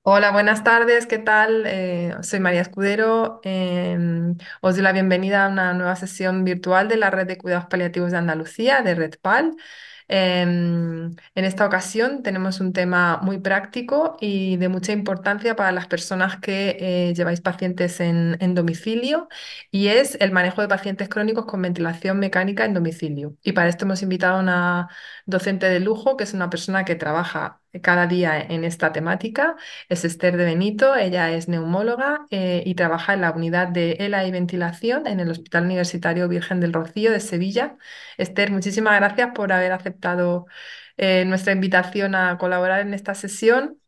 Hola, buenas tardes, ¿qué tal? Soy María Escudero. Os doy la bienvenida a una nueva sesión virtual de la Red de Cuidados Paliativos de Andalucía, de RedPal. En esta ocasión tenemos un tema muy práctico y de mucha importancia para las personas que lleváis pacientes en domicilio, y es el manejo de pacientes crónicos con ventilación mecánica en domicilio. Y para esto hemos invitado a una docente de lujo, que es una persona que trabaja cada día en esta temática. Es Esther de Benito. Ella es neumóloga y trabaja en la unidad de ELA y ventilación en el Hospital Universitario Virgen del Rocío de Sevilla. Esther, muchísimas gracias por haber aceptado nuestra invitación a colaborar en esta sesión.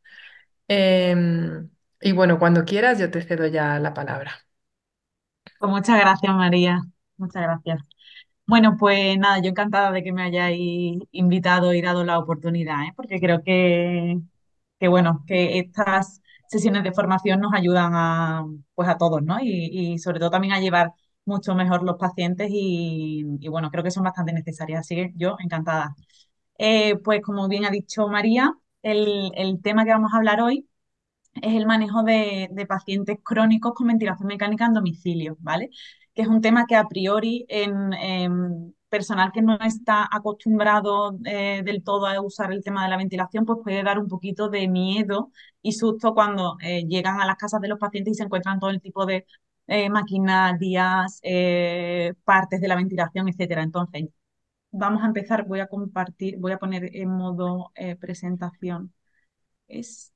Y bueno, cuando quieras, yo te cedo ya la palabra. Pues muchas gracias, María. Muchas gracias. Bueno, pues nada, yo encantada de que me hayáis invitado y dado la oportunidad, ¿eh? Porque creo que bueno, que estas sesiones de formación nos ayudan pues a todos, ¿no? Y sobre todo también a llevar mucho mejor los pacientes y bueno, creo que son bastante necesarias, así que yo encantada. Pues como bien ha dicho María, el tema que vamos a hablar hoy es el manejo de pacientes crónicos con ventilación mecánica en domicilio, ¿vale? Que es un tema que a priori en personal que no está acostumbrado del todo a usar el tema de la ventilación, pues puede dar un poquito de miedo y susto cuando llegan a las casas de los pacientes y se encuentran todo el tipo de maquinarias, partes de la ventilación, etcétera. Entonces, vamos a empezar, voy a compartir, voy a poner en modo presentación. Es,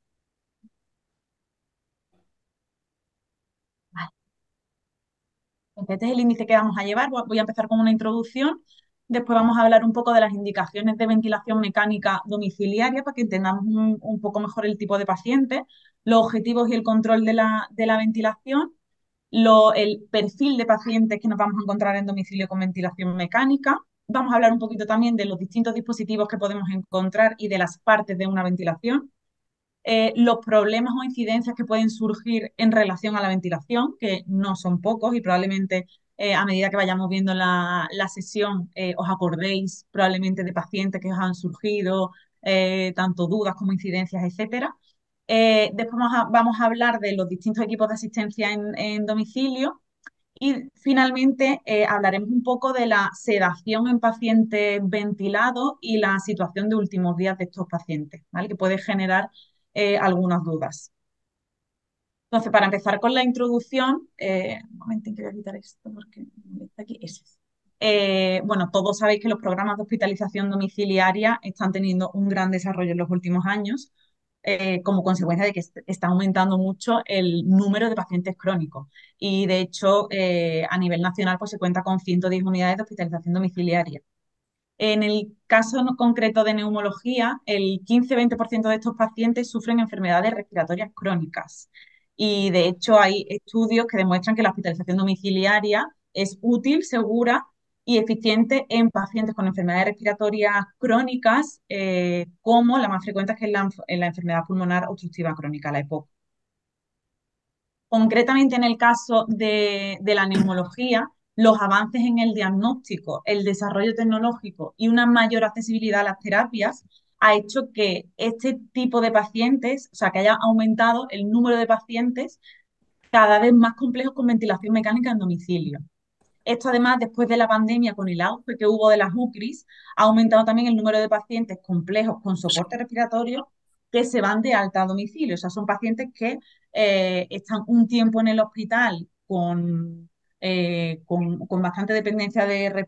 Este es el índice que vamos a llevar. Voy a empezar con una introducción. Después vamos a hablar un poco de las indicaciones de ventilación mecánica domiciliaria para que entendamos un poco mejor el tipo de paciente, los objetivos y el control de la ventilación, el perfil de pacientes que nos vamos a encontrar en domicilio con ventilación mecánica. Vamos a hablar un poquito también de los distintos dispositivos que podemos encontrar y de las partes de una ventilación, los problemas o incidencias que pueden surgir en relación a la ventilación, que no son pocos y probablemente a medida que vayamos viendo la sesión os acordéis probablemente de pacientes que os han surgido, tanto dudas como incidencias, etcétera. Después vamos a hablar de los distintos equipos de asistencia en domicilio y finalmente hablaremos un poco de la sedación en pacientes ventilados y la situación de últimos días de estos pacientes, ¿vale? Que puede generar algunas dudas. Entonces, para empezar con la introducción, un momentín que voy a quitar esto porque está aquí. Eso es. Bueno, todos sabéis que los programas de hospitalización domiciliaria están teniendo un gran desarrollo en los últimos años, como consecuencia de que está aumentando mucho el número de pacientes crónicos. Y de hecho, a nivel nacional, pues se cuenta con 110 unidades de hospitalización domiciliaria. En el caso concreto de neumología, el 15-20% de estos pacientes sufren enfermedades respiratorias crónicas. Y de hecho hay estudios que demuestran que la hospitalización domiciliaria es útil, segura y eficiente en pacientes con enfermedades respiratorias crónicas, como la más frecuente es que es en la enfermedad pulmonar obstructiva crónica, la EPOC. Concretamente en el caso de la neumología, los avances en el diagnóstico, el desarrollo tecnológico y una mayor accesibilidad a las terapias ha hecho que este tipo de pacientes, o sea, que haya aumentado el número de pacientes cada vez más complejos con ventilación mecánica en domicilio. Esto además, después de la pandemia, con el auge que hubo de las UCRIs, ha aumentado también el número de pacientes complejos con soporte respiratorio que se van de alta a domicilio. O sea, son pacientes que están un tiempo en el hospital con bastante dependencia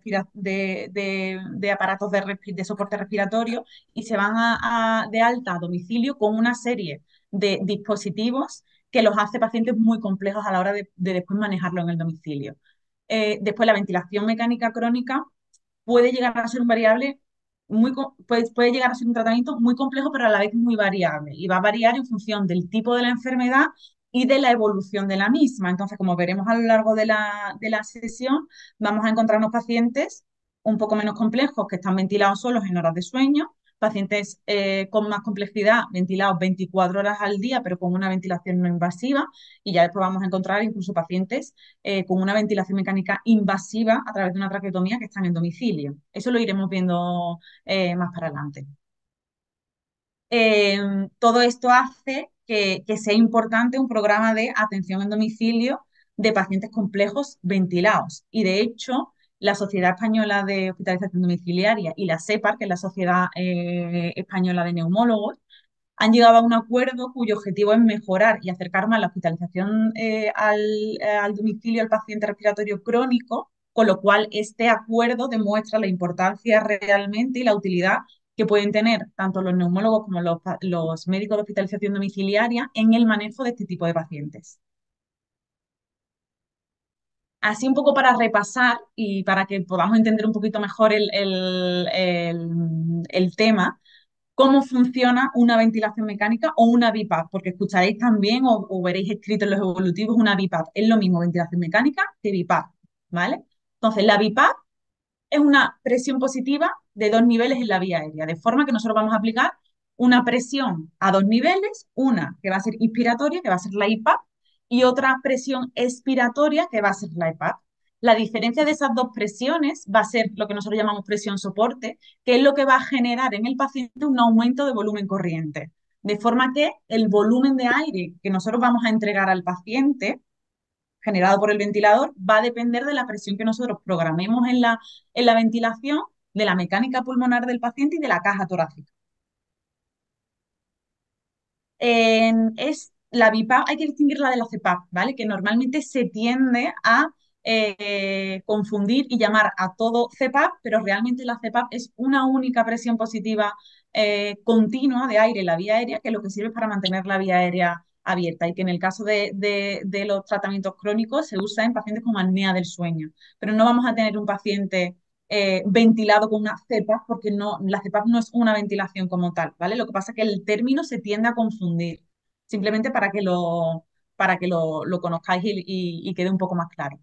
de aparatos de soporte respiratorio y se van de alta a domicilio con una serie de dispositivos que los hace pacientes muy complejos a la hora de después manejarlo en el domicilio. Después, la ventilación mecánica crónica puede llegar a ser un variable puede llegar a ser un tratamiento muy complejo, pero a la vez muy variable. Y va a variar en función del tipo de la enfermedad y de la evolución de la misma. Entonces, como veremos a lo largo de la sesión, vamos a encontrarnos pacientes un poco menos complejos que están ventilados solos en horas de sueño, pacientes con más complejidad ventilados 24 horas al día, pero con una ventilación no invasiva, y ya después vamos a encontrar incluso pacientes con una ventilación mecánica invasiva a través de una traqueotomía que están en domicilio. Eso lo iremos viendo más para adelante. Todo esto hace que sea importante un programa de atención en domicilio de pacientes complejos ventilados. Y de hecho, la Sociedad Española de Hospitalización Domiciliaria y la SEPAR, que es la Sociedad Española de Neumólogos, han llegado a un acuerdo cuyo objetivo es mejorar y acercar más la hospitalización al domicilio al paciente respiratorio crónico, con lo cual este acuerdo demuestra la importancia realmente y la utilidad que pueden tener tanto los neumólogos como los médicos de hospitalización domiciliaria en el manejo de este tipo de pacientes. Así un poco para repasar y para que podamos entender un poquito mejor el tema, cómo funciona una ventilación mecánica o una BiPAP, porque escucharéis también o veréis escrito en los evolutivos una BiPAP. Es lo mismo ventilación mecánica que BiPAP, ¿vale? Entonces, la BiPAP es una presión positiva de dos niveles en la vía aérea, de forma que nosotros vamos a aplicar una presión a dos niveles, una que va a ser inspiratoria, que va a ser la IPAP, y otra presión expiratoria, que va a ser la EPAP. La diferencia de esas dos presiones va a ser lo que nosotros llamamos presión soporte, que es lo que va a generar en el paciente un aumento de volumen corriente. De forma que el volumen de aire que nosotros vamos a entregar al paciente generado por el ventilador va a depender de la presión que nosotros programemos en la ventilación, de la mecánica pulmonar del paciente y de la caja torácica. La BiPAP hay que distinguirla de la CPAP, ¿vale? Que normalmente se tiende a confundir y llamar a todo CPAP, pero realmente la CPAP es una única presión positiva continua de aire en la vía aérea, que es lo que sirve para mantener la vía aérea abierta y que en el caso de los tratamientos crónicos se usa en pacientes con apnea del sueño. Pero no vamos a tener un paciente ventilado con una CPAP, porque no, la CPAP no es una ventilación como tal, ¿vale? Lo que pasa es que el término se tiende a confundir, simplemente para que lo conozcáis y quede un poco más claro.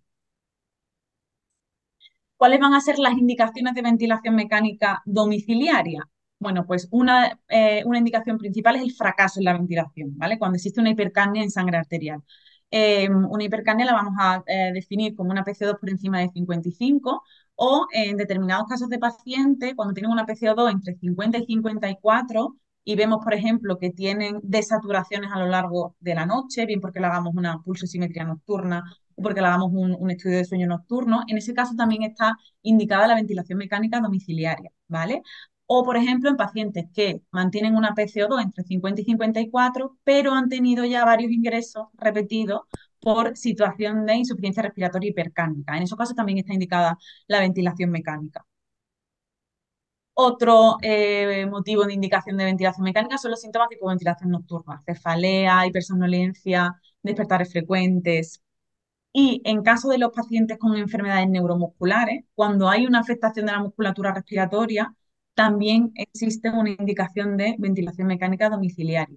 ¿Cuáles van a ser las indicaciones de ventilación mecánica domiciliaria? Bueno, pues una indicación principal es el fracaso en la ventilación, ¿vale? Cuando existe una hipercapnia en sangre arterial. Una hipercapnia la vamos a definir como una PCO2 por encima de 55 o en determinados casos de paciente, cuando tienen una PCO2 entre 50 y 54 y vemos, por ejemplo, que tienen desaturaciones a lo largo de la noche, bien porque le hagamos una pulsosimetría nocturna o porque le hagamos un estudio de sueño nocturno, en ese caso también está indicada la ventilación mecánica domiciliaria, ¿vale? O, por ejemplo, en pacientes que mantienen una PCO2 entre 50 y 54, pero han tenido ya varios ingresos repetidos por situación de insuficiencia respiratoria hipercánica. En esos casos también está indicada la ventilación mecánica. Otro motivo de indicación de ventilación mecánica son los síntomas tipo ventilación nocturna, cefalea, hipersomnolencia, despertares frecuentes. Y en caso de los pacientes con enfermedades neuromusculares, cuando hay una afectación de la musculatura respiratoria, también existe una indicación de ventilación mecánica domiciliaria.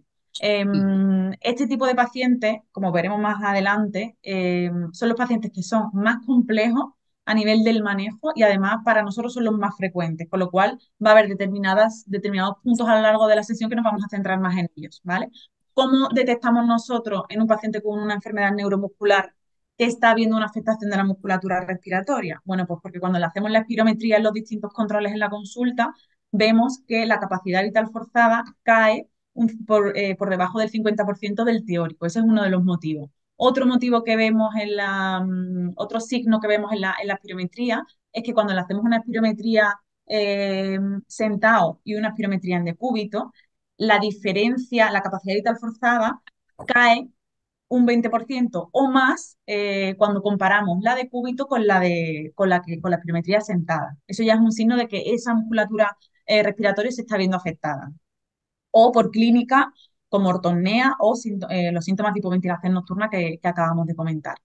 Este tipo de pacientes, como veremos más adelante, son los pacientes que son más complejos a nivel del manejo y además para nosotros son los más frecuentes, con lo cual va a haber determinados puntos a lo largo de la sesión que nos vamos a centrar más en ellos, ¿vale? ¿Cómo detectamos nosotros en un paciente con una enfermedad neuromuscular que está habiendo una afectación de la musculatura respiratoria? Bueno, pues porque cuando le hacemos la espirometría en los distintos controles en la consulta, vemos que la capacidad vital forzada cae por debajo del 50% del teórico. Ese es uno de los motivos. Otro motivo que vemos otro signo que vemos en la espirometría es que cuando le hacemos una espirometría sentado y una espirometría en decúbito, la diferencia, la capacidad vital forzada cae un 20% o más cuando comparamos la de cúbito con la espirometría sentada. Eso ya es un signo de que esa musculatura respiratoria se está viendo afectada. O por clínica como ortopnea o los síntomas tipo ventilación nocturna que acabamos de comentar.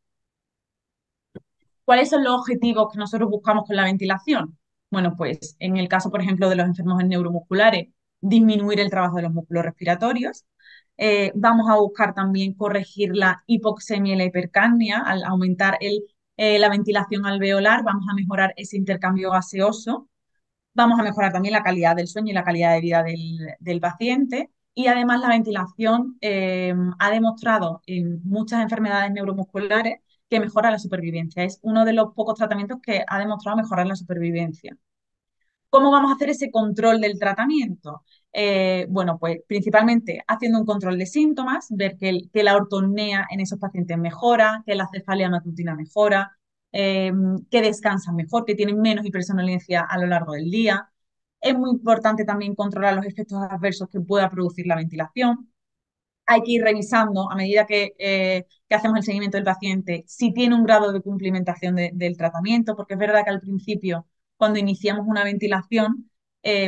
¿Cuáles son los objetivos que nosotros buscamos con la ventilación? Bueno, pues en el caso, por ejemplo, de los enfermos neuromusculares, disminuir el trabajo de los músculos respiratorios. Vamos a buscar también corregir la hipoxemia y la hipercapnia. Al aumentar la ventilación alveolar, vamos a mejorar ese intercambio gaseoso. Vamos a mejorar también la calidad del sueño y la calidad de vida del paciente. Y además la ventilación ha demostrado en muchas enfermedades neuromusculares que mejora la supervivencia. Es uno de los pocos tratamientos que ha demostrado mejorar la supervivencia. ¿Cómo vamos a hacer ese control del tratamiento? Bueno, pues principalmente haciendo un control de síntomas, ver que la ortopnea en esos pacientes mejora, que la cefalea matutina mejora, eh, que descansan mejor, que tienen menos hipersomnolencia a lo largo del día. Es muy importante también controlar los efectos adversos que pueda producir la ventilación. Hay que ir revisando a medida que hacemos el seguimiento del paciente si tiene un grado de cumplimentación del tratamiento, porque es verdad que al principio, cuando iniciamos una ventilación, eh,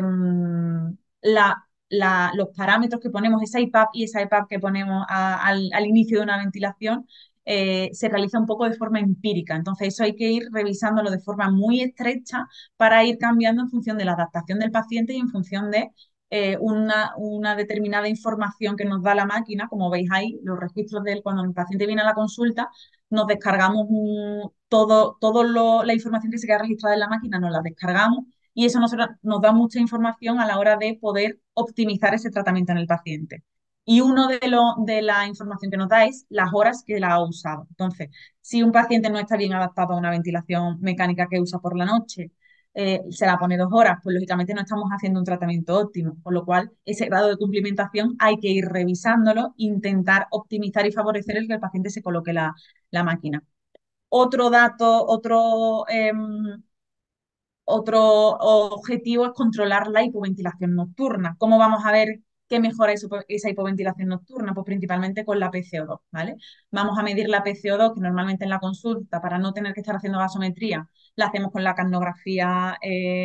los parámetros que ponemos, esa IPAP y esa EPAP que ponemos al inicio de una ventilación, se realiza un poco de forma empírica. Entonces, eso hay que ir revisándolo de forma muy estrecha para ir cambiando en función de la adaptación del paciente y en función de una determinada información que nos da la máquina, como veis ahí, los registros de él, cuando el paciente viene a la consulta, nos descargamos la información que se queda registrada en la máquina, nos la descargamos y eso nos da mucha información a la hora de poder optimizar ese tratamiento en el paciente. Y uno de la información que nos da es las horas que la ha usado. Entonces, si un paciente no está bien adaptado a una ventilación mecánica que usa por la noche, se la pone 2 horas, pues lógicamente no estamos haciendo un tratamiento óptimo, con lo cual ese grado de cumplimentación hay que ir revisándolo, intentar optimizar y favorecer el que el paciente se coloque la máquina. Otro dato, otro objetivo es controlar la hipoventilación nocturna. ¿Cómo vamos a ver qué mejora esa hipoventilación nocturna? Pues principalmente con la PCO2, ¿vale? Vamos a medir la PCO2, que normalmente en la consulta, para no tener que estar haciendo gasometría, la hacemos con la capnografía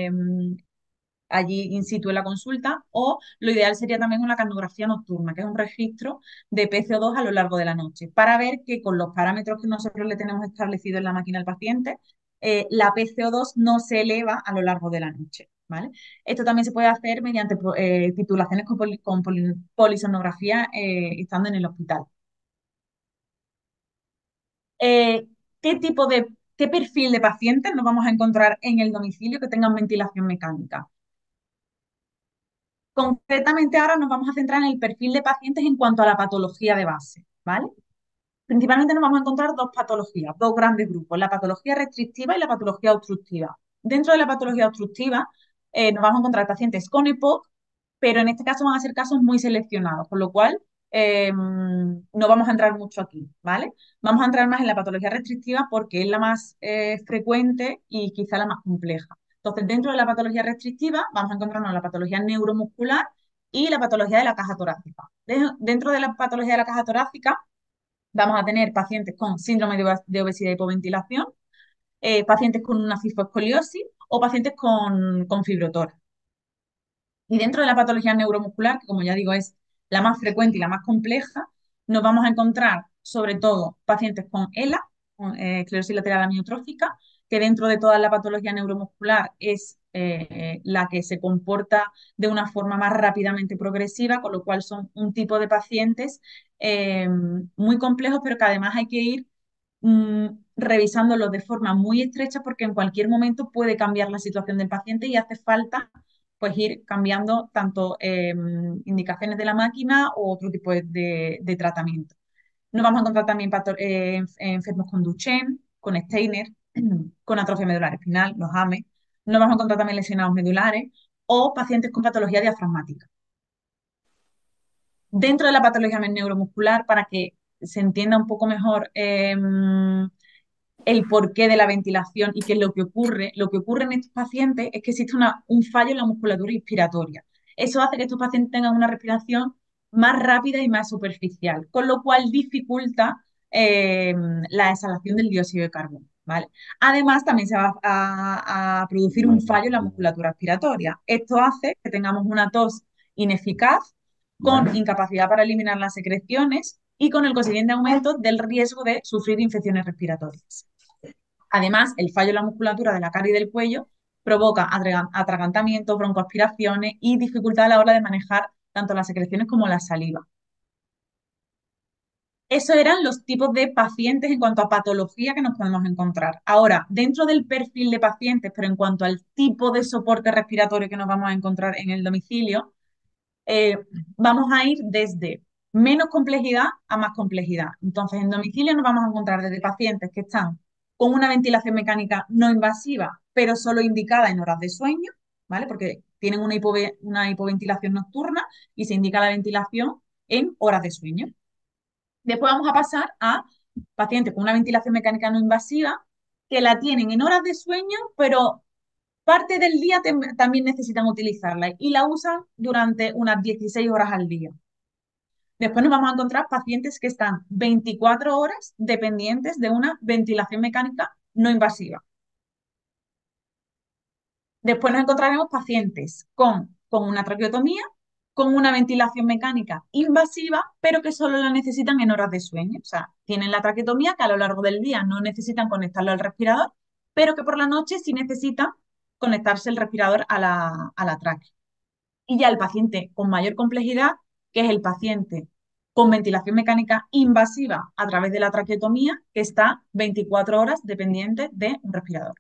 allí in situ en la consulta, o lo ideal sería también una capnografía nocturna, que es un registro de PCO2 a lo largo de la noche, para ver que con los parámetros que nosotros le tenemos establecido en la máquina al paciente, la PCO2 no se eleva a lo largo de la noche. ¿Vale? Esto también se puede hacer mediante titulaciones con polisonografía estando en el hospital. Eh, ¿Qué perfil de pacientes nos vamos a encontrar en el domicilio que tengan ventilación mecánica? Concretamente ahora nos vamos a centrar en el perfil de pacientes en cuanto a la patología de base, ¿vale? Principalmente nos vamos a encontrar dos patologías, dos grandes grupos, la patología restrictiva y la patología obstructiva. Dentro de la patología obstructiva nos vamos a encontrar pacientes con EPOC, pero en este caso van a ser casos muy seleccionados, con lo cual no vamos a entrar mucho aquí, ¿vale? Vamos a entrar más en la patología restrictiva porque es la más frecuente y quizá la más compleja. Entonces, dentro de la patología restrictiva vamos a encontrarnos la patología neuromuscular y la patología de la caja torácica. Dentro de la patología de la caja torácica vamos a tener pacientes con síndrome de obesidad y hipoventilación, pacientes con una cispoescoliosis o pacientes con fibrotora. Y dentro de la patología neuromuscular, que como ya digo es la más frecuente y la más compleja, nos vamos a encontrar sobre todo pacientes con ELA, con esclerosis lateral amiotrófica, que dentro de toda la patología neuromuscular es la que se comporta de una forma más rápidamente progresiva, con lo cual son un tipo de pacientes muy complejos, pero que además hay que ir revisándolos de forma muy estrecha porque en cualquier momento puede cambiar la situación del paciente y hace falta pues ir cambiando tanto indicaciones de la máquina o otro tipo de tratamiento. Nos vamos a encontrar también enfermos con Duchenne, con Steiner, con atrofia medular espinal, los AME. Nos vamos a encontrar también lesionados medulares o pacientes con patología diafragmática. Dentro de la patología neuromuscular, para que se entienda un poco mejor el porqué de la ventilación y qué es lo que ocurre. Lo que ocurre en estos pacientes es que existe un fallo en la musculatura inspiratoria. Eso hace que estos pacientes tengan una respiración más rápida y más superficial, con lo cual dificulta eh, la exhalación del dióxido de carbono. ¿Vale? Además, también se va a producir un fallo en la musculatura respiratoria. Esto hace que tengamos una tos ineficaz, con incapacidad para eliminar las secreciones y con el consiguiente aumento del riesgo de sufrir infecciones respiratorias. Además, el fallo en la musculatura de la cara y del cuello provoca atragantamientos, broncoaspiraciones y dificultad a la hora de manejar tanto las secreciones como la saliva. Esos eran los tipos de pacientes en cuanto a patología que nos podemos encontrar. Ahora, dentro del perfil de pacientes, pero en cuanto al tipo de soporte respiratorio que nos vamos a encontrar en el domicilio, eh, vamos a ir desde menos complejidad a más complejidad. Entonces, en domicilio nos vamos a encontrar desde pacientes que están con una ventilación mecánica no invasiva, pero solo indicada en horas de sueño, ¿vale? Porque tienen una hipoventilación nocturna y se indica la ventilación en horas de sueño. Después vamos a pasar a pacientes con una ventilación mecánica no invasiva que la tienen en horas de sueño, pero parte del día también necesitan utilizarla y la usan durante unas 16 horas al día. Después nos vamos a encontrar pacientes que están 24 horas dependientes de una ventilación mecánica no invasiva. Después nos encontraremos pacientes con una traqueotomía, con una ventilación mecánica invasiva, pero que solo la necesitan en horas de sueño. O sea, tienen la traqueotomía que a lo largo del día no necesitan conectarlo al respirador, pero que por la noche sí necesitan conectarse el respirador a la tráquea. Y ya el paciente con mayor complejidad, que es el paciente con ventilación mecánica invasiva a través de la traqueotomía, que está 24 horas dependiente de un respirador.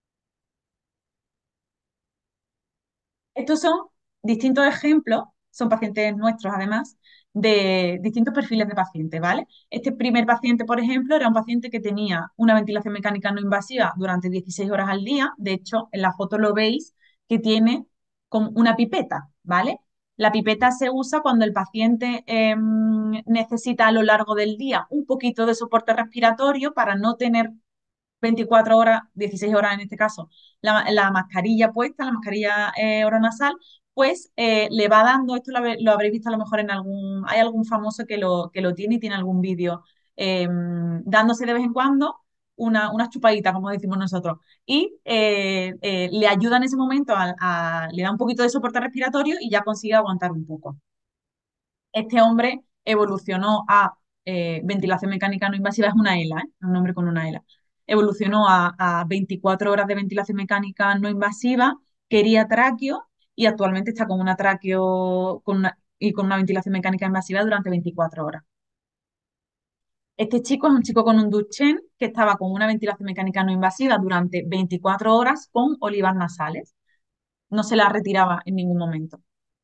Estos son distintos ejemplos, son pacientes nuestros además, de distintos perfiles de pacientes, ¿vale? Este primer paciente, por ejemplo, era un paciente que tenía una ventilación mecánica no invasiva durante 16 horas al día. De hecho, en la foto lo veis que tiene como una pipeta, ¿vale? La pipeta se usa cuando el paciente necesita a lo largo del día un poquito de soporte respiratorio para no tener 24 horas, 16 horas en este caso, la mascarilla puesta, la mascarilla oronasal, pues le va dando, esto lo habréis visto a lo mejor en hay algún famoso que lo tiene y tiene algún vídeo, dándose de vez en cuando una chupadita, como decimos nosotros, y le ayuda en ese momento, le da un poquito de soporte respiratorio y ya consigue aguantar un poco. Este hombre evolucionó a ventilación mecánica no invasiva, es una ELA, un hombre con una ELA. Evolucionó a 24 horas de ventilación mecánica no invasiva, quería tráqueo y actualmente está con una tráqueo y con una ventilación mecánica invasiva durante 24 horas. Este chico es un chico con un Duchenne que estaba con una ventilación mecánica no invasiva durante 24 horas con olivas nasales. No se la retiraba en ningún momento.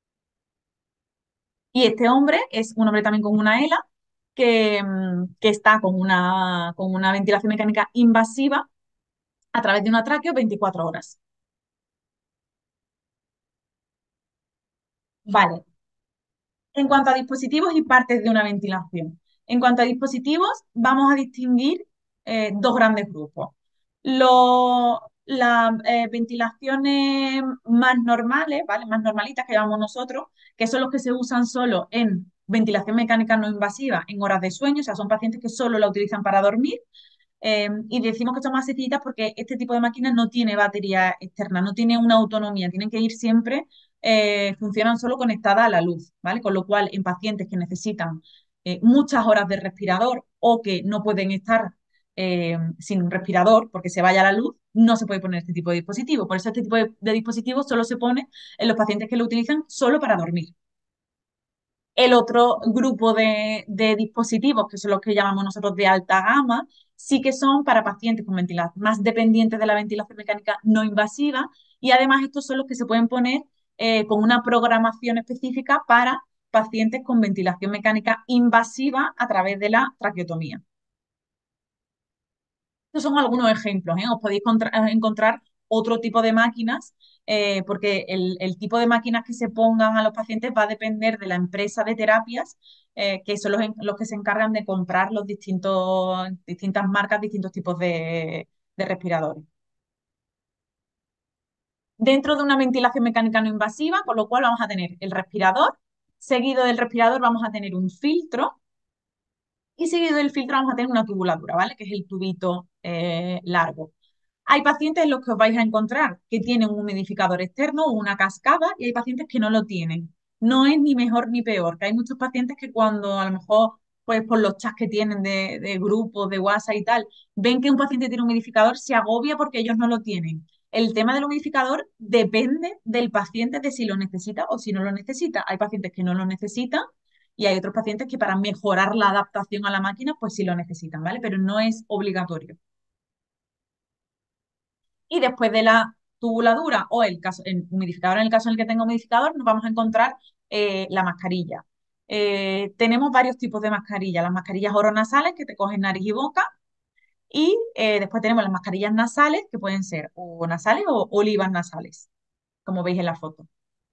Y este hombre es un hombre también con una ELA que está con una ventilación mecánica invasiva a través de una tráqueo 24 horas. Vale, en cuanto a dispositivos y partes de una ventilación. En cuanto a dispositivos, vamos a distinguir dos grandes grupos. Las ventilaciones más normales, ¿vale? Más normalitas que llamamos nosotros, que son los que se usan solo en ventilación mecánica no invasiva en horas de sueño, o sea, son pacientes que solo la utilizan para dormir. Y decimos que son más sencillitas porque este tipo de máquinas no tiene batería externa, no tiene una autonomía, tienen que ir siempre, funcionan solo conectadas a la luz, ¿vale? Con lo cual, en pacientes que necesitan muchas horas de respirador o que no pueden estar sin un respirador porque se vaya la luz, no se puede poner este tipo de dispositivo. Por eso este tipo de dispositivos solo se pone en los pacientes que lo utilizan solo para dormir. El otro grupo de dispositivos, que son los que llamamos nosotros de alta gama, sí que son para pacientes con ventilación más dependientes de la ventilación mecánica no invasiva y además estos son los que se pueden poner con una programación específica para pacientes con ventilación mecánica invasiva a través de la traqueotomía. Estos son algunos ejemplos, ¿eh? Os podéis encontrar otro tipo de máquinas, porque el tipo de máquinas que se pongan a los pacientes va a depender de la empresa de terapias, que son los que se encargan de comprar distintas marcas, distintos tipos de respiradores. Dentro de una ventilación mecánica no invasiva, con lo cual vamos a tener el respirador, seguido del respirador vamos a tener un filtro y seguido del filtro vamos a tener una tubuladura, ¿vale? Que es el tubito largo. Hay pacientes en los que os vais a encontrar que tienen un humidificador externo o una cascada y hay pacientes que no lo tienen. No es ni mejor ni peor, que hay muchos pacientes que cuando a lo mejor, pues por los chats que tienen de grupos, de WhatsApp y tal, ven que un paciente tiene un humidificador, se agobia porque ellos no lo tienen. El tema del humidificador depende del paciente de si lo necesita o si no lo necesita. Hay pacientes que no lo necesitan y hay otros pacientes que para mejorar la adaptación a la máquina, pues sí lo necesitan, ¿vale? Pero no es obligatorio. Y después de la tubuladura o el humidificador, en el caso en el que tenga humidificador, nos vamos a encontrar la mascarilla. Tenemos varios tipos de mascarillas. Las mascarillas oronasales que te cogen nariz y boca. Y después tenemos las mascarillas nasales que pueden ser o nasales o olivas nasales. como veis en la foto.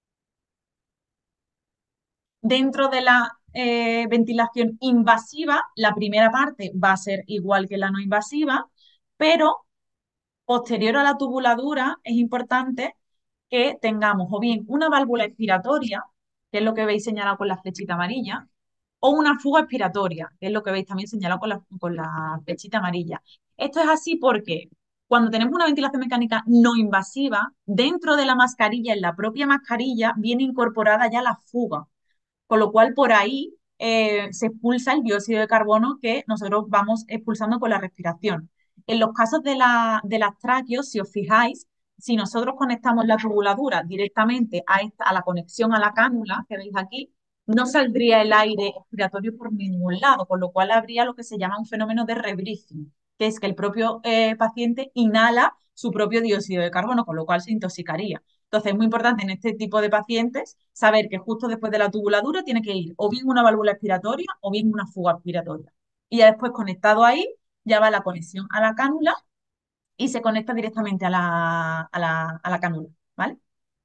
Dentro de la ventilación invasiva, la primera parte va a ser igual que la no invasiva, pero posterior a la tubuladura es importante que tengamos o bien una válvula expiratoria, que es lo que veis señalado con la flechita amarilla, o una fuga expiratoria, que es lo que veis también señalado con la flechita amarilla. Esto es así porque cuando tenemos una ventilación mecánica no invasiva, dentro de la mascarilla, en la propia mascarilla, viene incorporada ya la fuga, con lo cual por ahí se expulsa el dióxido de carbono que nosotros vamos expulsando con la respiración. En los casos de las tráqueos, si os fijáis, si nosotros conectamos la tubuladura directamente a la conexión a la cánula, que veis aquí, no saldría el aire expiratorio por ningún lado, con lo cual habría lo que se llama un fenómeno de rebreathing, que es que el propio paciente inhala su propio dióxido de carbono, con lo cual se intoxicaría. Entonces, es muy importante en este tipo de pacientes saber que justo después de la tubuladura tiene que ir o bien una válvula expiratoria o bien una fuga expiratoria. Y ya después, conectado ahí, ya va la conexión a la cánula y se conecta directamente a la cánula, ¿vale?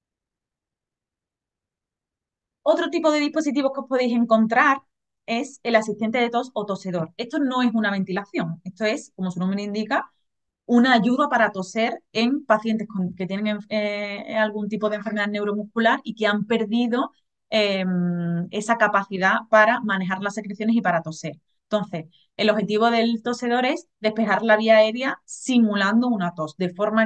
Otro tipo de dispositivos que os podéis encontrar es el asistente de tos o tosedor. Esto no es una ventilación, esto es, como su nombre indica, una ayuda para toser en pacientes que tienen algún tipo de enfermedad neuromuscular y que han perdido eh, esa capacidad para manejar las secreciones y para toser. Entonces, el objetivo del tosedor es despejar la vía aérea simulando una tos,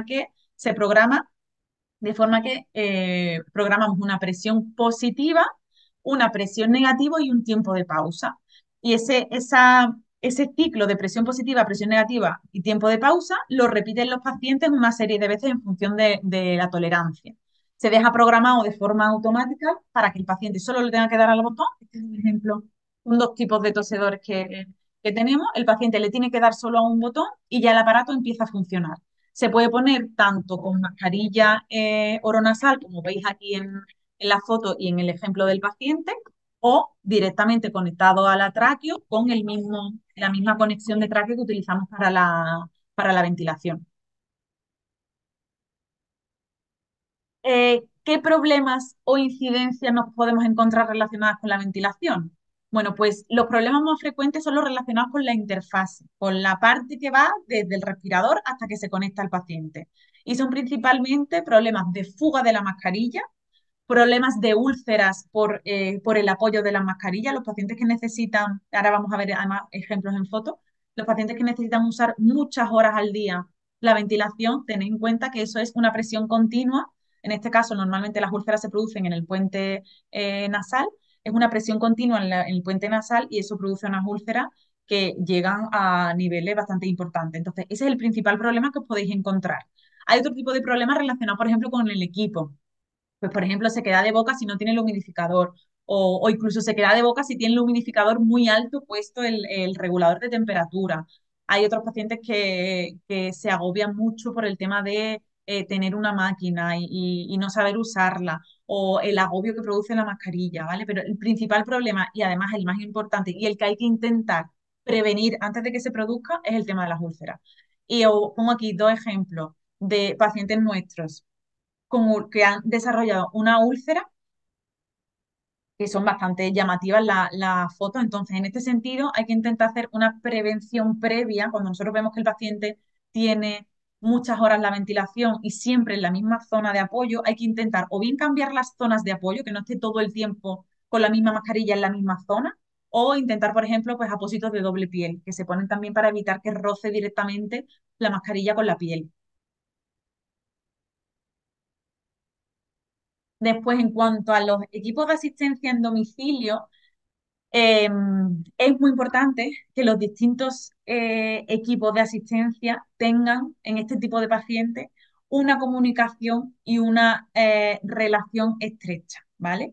de forma que programamos una presión positiva, una presión negativa y un tiempo de pausa. Y ese ciclo de presión positiva, presión negativa y tiempo de pausa lo repiten los pacientes una serie de veces en función de la tolerancia. Se deja programado de forma automática para que el paciente solo le tenga que dar al botón. Este es un ejemplo, son dos tipos de tosedores que tenemos. El paciente le tiene que dar solo a un botón y ya el aparato empieza a funcionar. Se puede poner tanto con mascarilla oronasal, como veis aquí en la foto y en el ejemplo del paciente, o directamente conectado a la tráqueo con la misma conexión de tráqueo que utilizamos para la ventilación. ¿Qué problemas o incidencias nos podemos encontrar relacionadas con la ventilación? Bueno, pues los problemas más frecuentes son los relacionados con la interfase, con la parte que va desde el respirador hasta que se conecta al paciente. Y son principalmente problemas de fuga de la mascarilla, problemas de úlceras por el apoyo de las mascarillas. Los pacientes que necesitan, ahora vamos a ver además ejemplos en foto, los pacientes que necesitan usar muchas horas al día la ventilación, tened en cuenta que eso es una presión continua. En este caso, normalmente las úlceras se producen en el puente nasal, es una presión continua en el puente nasal y eso produce unas úlceras que llegan a niveles bastante importantes. Entonces, ese es el principal problema que os podéis encontrar. Hay otro tipo de problemas relacionados, por ejemplo, con el equipo. Pues, por ejemplo, se queda de boca si no tiene el humidificador o incluso se queda de boca si tiene el humidificador muy alto puesto el regulador de temperatura. Hay otros pacientes que se agobian mucho por el tema de tener una máquina y no saber usarla o el agobio que produce la mascarilla, ¿vale? Pero el principal problema y además el más importante y el que hay que intentar prevenir antes de que se produzca es el tema de las úlceras. Y os pongo aquí dos ejemplos de pacientes nuestros que han desarrollado una úlcera, que son bastante llamativas las fotos. Entonces, en este sentido, hay que intentar hacer una prevención previa. Cuando nosotros vemos que el paciente tiene muchas horas la ventilación y siempre en la misma zona de apoyo, hay que intentar o bien cambiar las zonas de apoyo, que no esté todo el tiempo con la misma mascarilla en la misma zona, o intentar, por ejemplo, pues apósitos de doble piel, que se ponen también para evitar que roce directamente la mascarilla con la piel. Después, en cuanto a los equipos de asistencia en domicilio, eh, es muy importante que los distintos equipos de asistencia tengan en este tipo de pacientes una comunicación y una relación estrecha, ¿vale?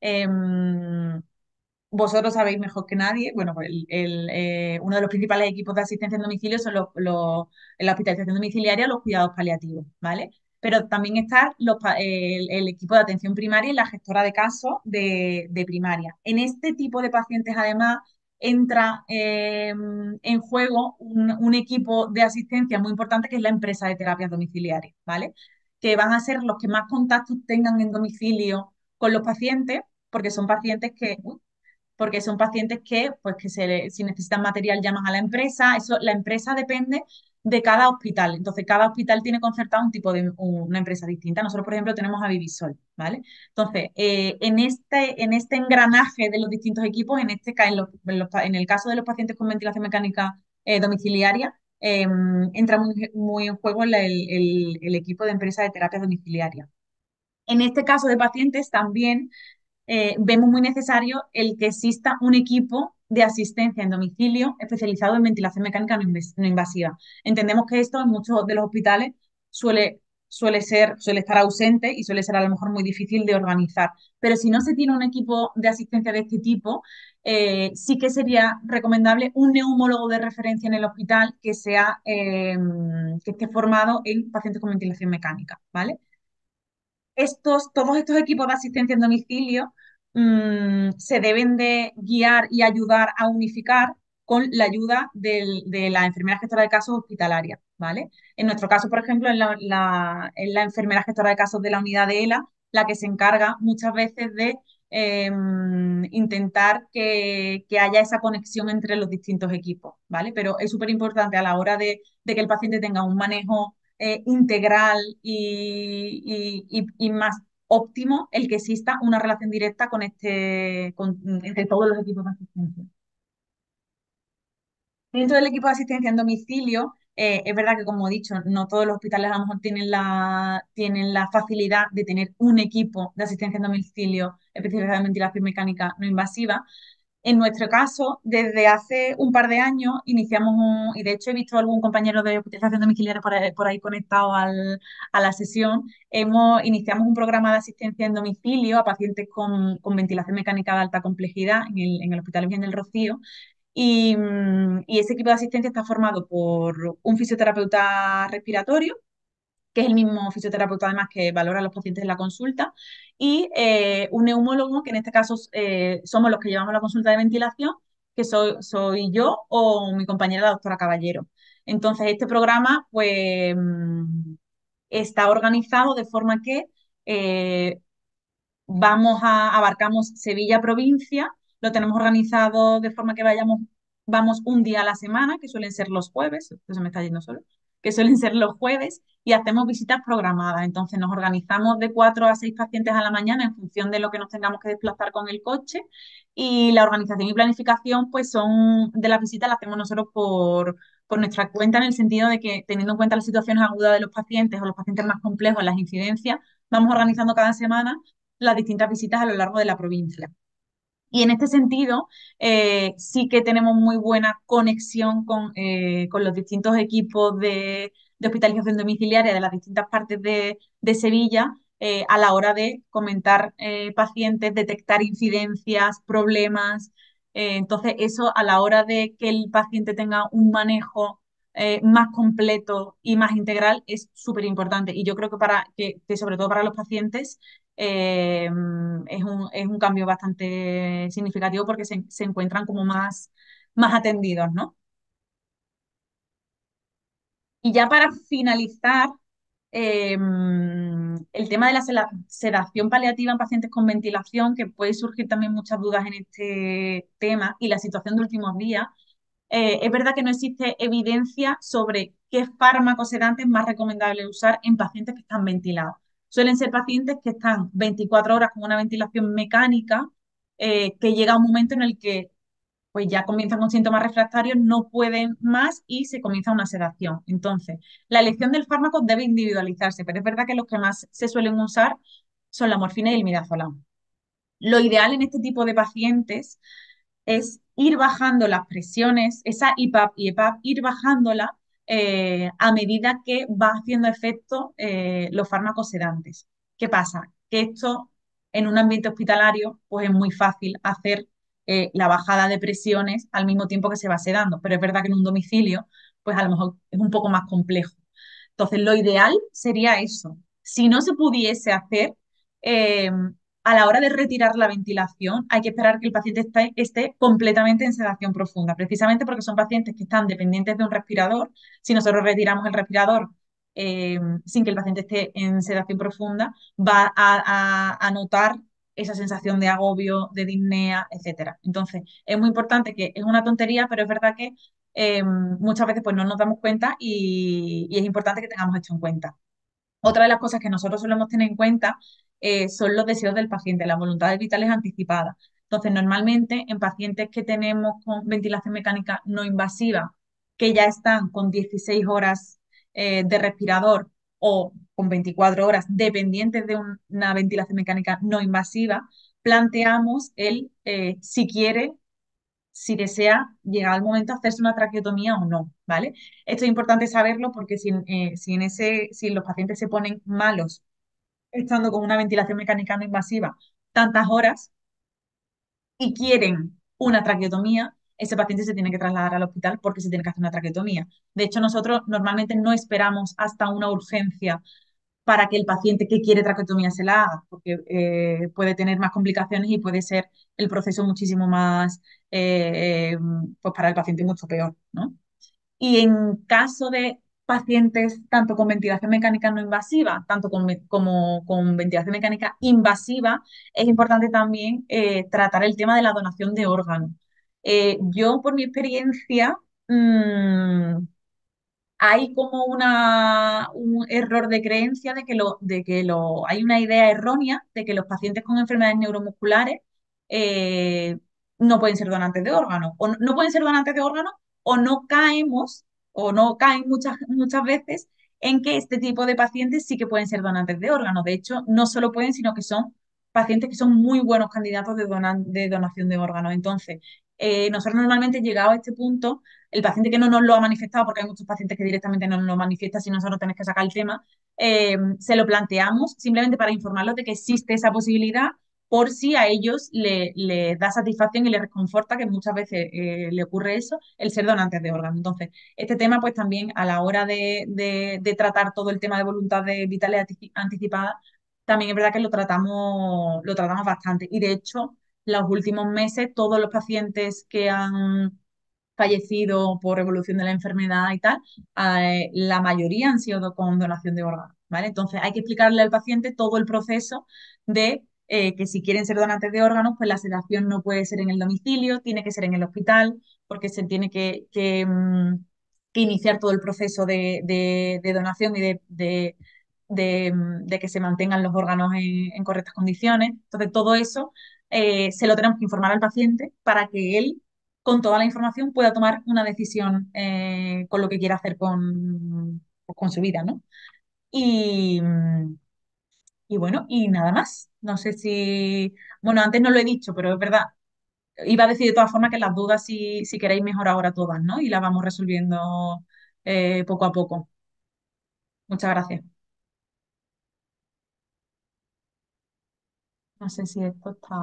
Vosotros sabéis mejor que nadie, bueno, pues uno de los principales equipos de asistencia en domicilio son en la hospitalización domiciliaria, los cuidados paliativos, ¿vale? Pero también está el equipo de atención primaria y la gestora de casos de primaria. En este tipo de pacientes, además, entra en juego un equipo de asistencia muy importante que es la empresa de terapias domiciliarias, ¿vale? que van a ser los que más contactos tengan en domicilio con los pacientes, porque son pacientes que, porque son pacientes que, pues, si necesitan material llaman a la empresa. Eso, la empresa depende de cada hospital. Entonces, cada hospital tiene concertado un tipo de una empresa distinta. Nosotros, por ejemplo, tenemos a Vivisol, ¿vale? Entonces, en este engranaje de los distintos equipos, en el caso de los pacientes con ventilación mecánica domiciliaria, entra muy en juego el equipo de empresa de terapia domiciliaria. En este caso de pacientes también vemos muy necesario el que exista un equipo de asistencia en domicilio especializado en ventilación mecánica no invasiva. Entendemos que esto en muchos de los hospitales suele estar ausente y suele ser a lo mejor muy difícil de organizar. Pero si no se tiene un equipo de asistencia de este tipo, sí que sería recomendable un neumólogo de referencia en el hospital que esté formado en pacientes con ventilación mecánica, ¿vale? Todos estos equipos de asistencia en domicilio se deben de guiar y ayudar a unificar con la ayuda de la enfermera gestora de casos hospitalaria, ¿vale? En nuestro caso, por ejemplo, es la enfermera gestora de casos de la unidad de ELA la que se encarga muchas veces de intentar que haya esa conexión entre los distintos equipos, ¿vale? Pero es súper importante a la hora de que el paciente tenga un manejo integral y más óptimo el que exista una relación directa entre todos los equipos de asistencia. Dentro del equipo de asistencia en domicilio, es verdad que, como he dicho, no todos los hospitales a lo mejor tienen la facilidad de tener un equipo de asistencia en domicilio especializado en ventilación mecánica no invasiva. En nuestro caso, desde hace un par de años iniciamos y de hecho he visto algún compañero de hospitalización domiciliaria por ahí conectado a la sesión, iniciamos un programa de asistencia en domicilio a pacientes con ventilación mecánica de alta complejidad en el Hospital Virgen del Rocío. Y ese equipo de asistencia está formado por un fisioterapeuta respiratorio, que es el mismo fisioterapeuta además que valora a los pacientes en la consulta, y un neumólogo, que en este caso somos los que llevamos la consulta de ventilación, que soy yo o mi compañera la doctora Caballero. Entonces, este programa pues está organizado de forma que eh, abarcamos Sevilla provincia, lo tenemos organizado de forma que vamos un día a la semana, que suelen ser los jueves, esto se me está yendo solo, que suelen ser los jueves, y hacemos visitas programadas. Entonces nos organizamos de 4 a 6 pacientes a la mañana en función de lo que nos tengamos que desplazar con el coche, y la organización y planificación pues son de las visitas las hacemos nosotros por nuestra cuenta, en el sentido de que, teniendo en cuenta las situaciones agudas de los pacientes o los pacientes más complejos, las incidencias, vamos organizando cada semana las distintas visitas a lo largo de la provincia. Y en este sentido, sí que tenemos muy buena conexión con los distintos equipos de hospitalización domiciliaria de las distintas partes de Sevilla a la hora de comentar pacientes, detectar incidencias, problemas. Entonces, eso a la hora de que el paciente tenga un manejo más completo y más integral es súper importante. Y yo creo que sobre todo para los pacientes eh, es un cambio bastante significativo porque se encuentran como más atendidos, ¿no? Y ya para finalizar, el tema de la sedación paliativa en pacientes con ventilación, que puede surgir también muchas dudas en este tema, y la situación de últimos días. Es verdad que no existe evidencia sobre qué fármacos sedantes es más recomendable usar en pacientes que están ventilados. Suelen ser pacientes que están 24 horas con una ventilación mecánica, que llega un momento en el que pues ya comienzan con síntomas refractarios, no pueden más y se comienza una sedación. Entonces, la elección del fármaco debe individualizarse, pero es verdad que los que más se suelen usar son la morfina y el midazolam. Lo ideal en este tipo de pacientes es ir bajando las presiones, esa IPAP y EPAP, ir bajándola a medida que va haciendo efecto los fármacos sedantes. ¿Qué pasa? Que esto en un ambiente hospitalario pues es muy fácil hacer la bajada de presiones al mismo tiempo que se va sedando, pero es verdad que en un domicilio pues a lo mejor es un poco más complejo. Entonces, lo ideal sería eso. Si no se pudiese hacer, eh, a la hora de retirar la ventilación, hay que esperar que el paciente esté completamente en sedación profunda, precisamente porque son pacientes que están dependientes de un respirador. Si nosotros retiramos el respirador, sin que el paciente esté en sedación profunda, va a notar esa sensación de agobio, de disnea, etcétera. Entonces, es muy importante que es una tontería, pero es verdad que muchas veces pues no nos damos cuenta y es importante que tengamos esto en cuenta. Otra de las cosas que nosotros solemos tener en cuenta son los deseos del paciente, las voluntades vitales anticipadas. Entonces, normalmente en pacientes que tenemos con ventilación mecánica no invasiva, que ya están con 16 horas de respirador o con 24 horas dependientes de una ventilación mecánica no invasiva, planteamos el si quiere si desea llegar al momento de hacerse una traqueotomía o no, ¿vale? Esto es importante saberlo porque si los pacientes se ponen malos estando con una ventilación mecánica no invasiva tantas horas y quieren una traqueotomía, ese paciente se tiene que trasladar al hospital porque se tiene que hacer una traqueotomía. De hecho, nosotros normalmente no esperamos hasta una urgencia para que el paciente que quiere traqueotomía se la haga, porque puede tener más complicaciones y puede ser el proceso muchísimo más, pues para el paciente mucho peor, ¿no? Y en caso de pacientes tanto con ventilación mecánica no invasiva, tanto como con ventilación mecánica invasiva, es importante también tratar el tema de la donación de órganos. Yo, por mi experiencia, hay como un error de creencia hay una idea errónea de que los pacientes con enfermedades neuromusculares eh, no pueden ser donantes de órganos, o no pueden ser donantes de órganos, o no caemos, o no caen muchas veces en que este tipo de pacientes sí que pueden ser donantes de órganos. De hecho, no solo pueden, sino que son pacientes que son muy buenos candidatos de donación de órganos. Entonces, nosotros normalmente, llegado a este punto, el paciente que no nos lo ha manifestado, porque hay muchos pacientes que directamente no nos lo manifiestan si nosotros tenemos que sacar el tema, se lo planteamos simplemente para informarlos de que existe esa posibilidad por si a ellos le da satisfacción y les reconforta, que muchas veces le ocurre eso, el ser donantes de órganos. Entonces, este tema pues también a la hora de tratar todo el tema de voluntades vitales anticipadas, también es verdad que lo tratamos bastante. Y de hecho, los últimos meses, todos los pacientes que han fallecido por evolución de la enfermedad y tal, la mayoría han sido con donación de órganos, ¿vale? Entonces hay que explicarle al paciente todo el proceso de que si quieren ser donantes de órganos, pues la sedación no puede ser en el domicilio, tiene que ser en el hospital, porque se tiene que iniciar todo el proceso de donación y de que se mantengan los órganos en correctas condiciones. Entonces, todo eso se lo tenemos que informar al paciente para que él, con toda la información, pueda tomar una decisión con lo que quiera hacer pues, con su vida, ¿no? Y, y bueno, y nada más. No sé si, bueno, antes no lo he dicho, pero es verdad. Iba a decir de todas formas que las dudas, si queréis, mejor ahora todas, ¿no? Y las vamos resolviendo poco a poco. Muchas gracias. No sé si esto está...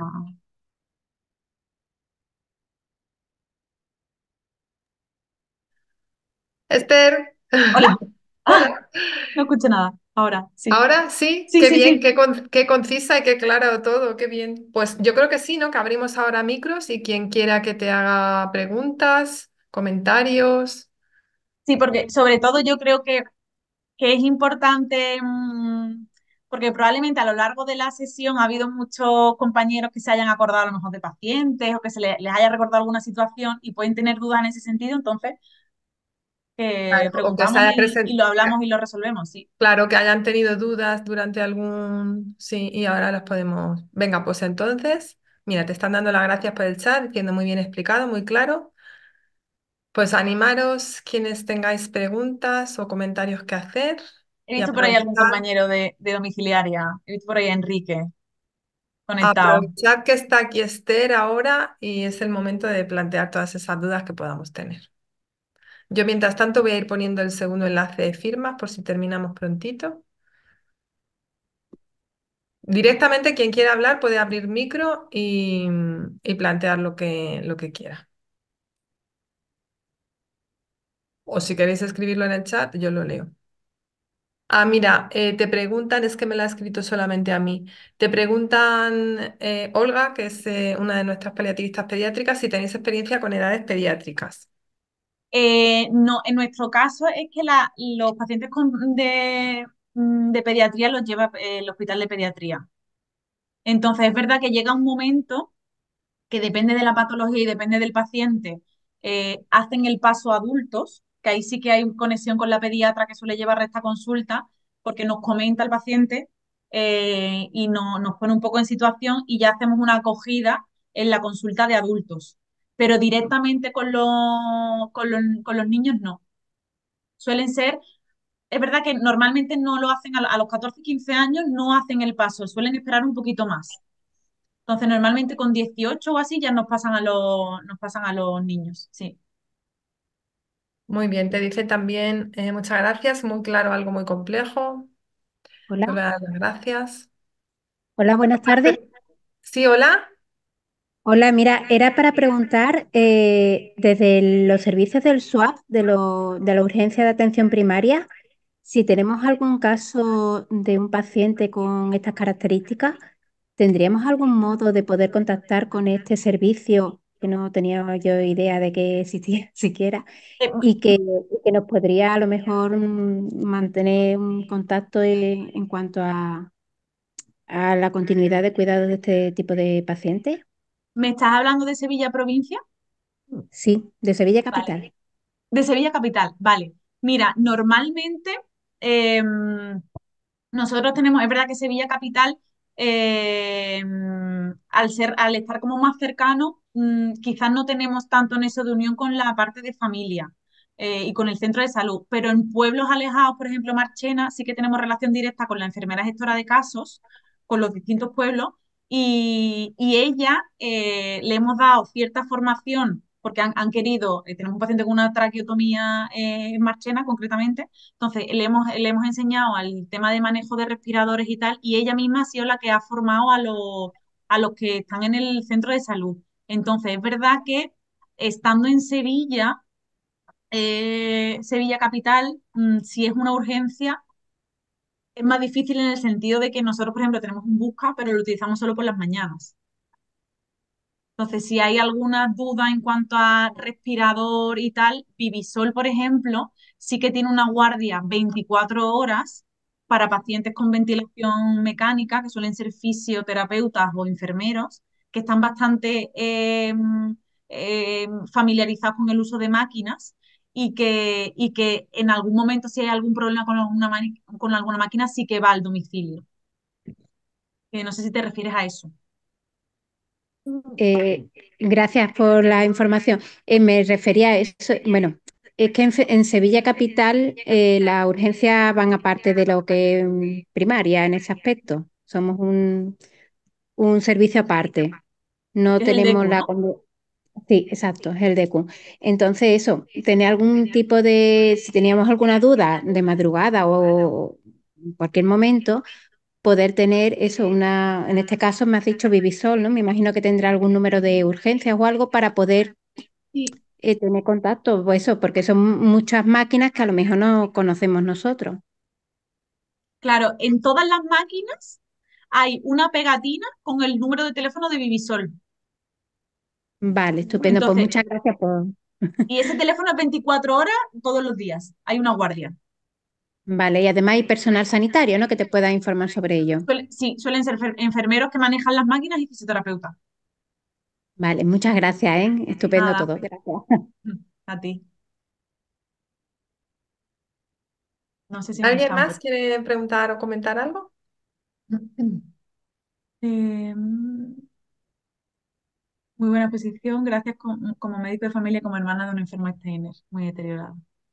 Esther, Hola. Ah, hola. no escucho nada. Ahora, sí. Ahora sí, Sí, qué sí, bien, sí. qué concisa y qué claro todo, qué bien. Pues yo creo que sí, ¿no? Que abrimos ahora micros y quien quiera que te haga preguntas, comentarios. Sí, porque sobre todo yo creo que es importante, porque probablemente a lo largo de la sesión ha habido muchos compañeros que se hayan acordado a lo mejor de pacientes o que les haya recordado alguna situación y pueden tener dudas en ese sentido, entonces Claro, o que se preguntamos haya y lo hablamos y lo resolvemos, sí. claro, que hayan tenido dudas durante algún... Sí, y ahora las podemos... Venga, pues entonces, mira, te están dando las gracias por el chat, diciendo muy bien explicado, muy claro. Pues animaros quienes tengáis preguntas o comentarios que hacer He y visto por ahí algún aprovechar, compañero de domiciliaria, he visto por ahí a Enrique conectado. aprovechar que está aquí Esther ahora y es el momento de plantear todas esas dudas que podamos tener. Yo mientras tanto voy a ir poniendo el segundo enlace de firmas por si terminamos prontito. Directamente quien quiera hablar puede abrir micro y plantear lo que quiera. O si queréis escribirlo en el chat, yo lo leo. Ah, mira, te preguntan, es que me la ha escrito solamente a mí. Te preguntan, Olga, que es una de nuestras paliativistas pediátricas, si tenéis experiencia con edades pediátricas. No, en nuestro caso es que los pacientes de pediatría los lleva el hospital de pediatría. Entonces, es verdad que llega un momento que depende de la patología y depende del paciente, hacen el paso a adultos, que ahí sí que hay conexión con la pediatra que suele llevar esta consulta, porque nos comenta el paciente y nos pone un poco en situación y ya hacemos una acogida en la consulta de adultos. Pero directamente con los niños no. Suelen ser, es verdad que normalmente no lo hacen a los 14 15 años, no hacen el paso, suelen esperar un poquito más. Entonces, normalmente con 18 o así ya nos pasan a los niños, sí. Muy bien, te dice también muchas gracias, muy claro, algo muy complejo. Te voy Hola, a dar las gracias. hola, buenas tardes. Sí, hola. Hola, mira, era para preguntar desde los servicios del SWAP, de la urgencia de atención primaria, si tenemos algún caso de un paciente con estas características, ¿tendríamos algún modo de poder contactar con este servicio que no tenía yo idea de que existía siquiera Eh, y que nos podría a lo mejor mantener un contacto en cuanto a la continuidad de cuidado de este tipo de pacientes? ¿Me estás hablando de Sevilla provincia? Sí, de Sevilla Vale. capital. De Sevilla capital, vale. Mira, normalmente nosotros tenemos, es verdad que Sevilla Capital, al estar como más cercano, quizás no tenemos tanto nexo de unión con la parte de familia y con el centro de salud, pero en pueblos alejados, por ejemplo, Marchena, sí que tenemos relación directa con la enfermera gestora de casos, con los distintos pueblos, y ella le hemos dado cierta formación, porque han querido, tenemos un paciente con una traqueotomía en Marchena concretamente, entonces, le hemos enseñado al tema de manejo de respiradores y tal, y ella misma ha sido la que ha formado a los que están en el centro de salud. Entonces, es verdad que estando en Sevilla, Sevilla capital, si es una urgencia, es más difícil en el sentido de que nosotros, por ejemplo, tenemos un busca, pero lo utilizamos solo por las mañanas. Entonces, si hay alguna duda en cuanto a respirador y tal, Vivisol, por ejemplo, sí que tiene una guardia 24 horas para pacientes con ventilación mecánica, que suelen ser fisioterapeutas o enfermeros, que están bastante familiarizados con el uso de máquinas y que en algún momento, si hay algún problema con alguna máquina, sí que va al domicilio. No sé si te refieres a eso. Eh, Gracias por la información. Me refería a eso. Bueno, es que en Sevilla capital las urgencias van aparte de lo que es primaria en ese aspecto. Somos un servicio aparte. No Es el tenemos DECU, la... ¿no? Sí, exacto, es el DECU. Entonces, eso, tener algún tipo de... Si teníamos alguna duda de madrugada o en cualquier momento, poder tener eso, en este caso me has dicho Vivisol, ¿no? Me imagino que tendrá algún número de urgencias o algo para poder Sí. tener contacto, pues eso, porque son muchas máquinas que a lo mejor no conocemos nosotros. Claro, en todas las máquinas hay una pegatina con el número de teléfono de Vivisol. Vale, estupendo, pues Entonces, muchas gracias por... y ese teléfono es 24 horas todos los días. Hay una guardia. Vale, y además hay personal sanitario, ¿no? Que te pueda informar sobre ello. Sí, suelen ser enfermeros que manejan las máquinas y fisioterapeutas. Vale, muchas gracias, ¿eh? Estupendo Nada, todo, gracias. a ti. No sé si me ¿Alguien están más por... quiere preguntar o comentar algo? Muy buena posición, gracias como médico de familia, como hermana de un enfermo Steiner, muy deteriorado.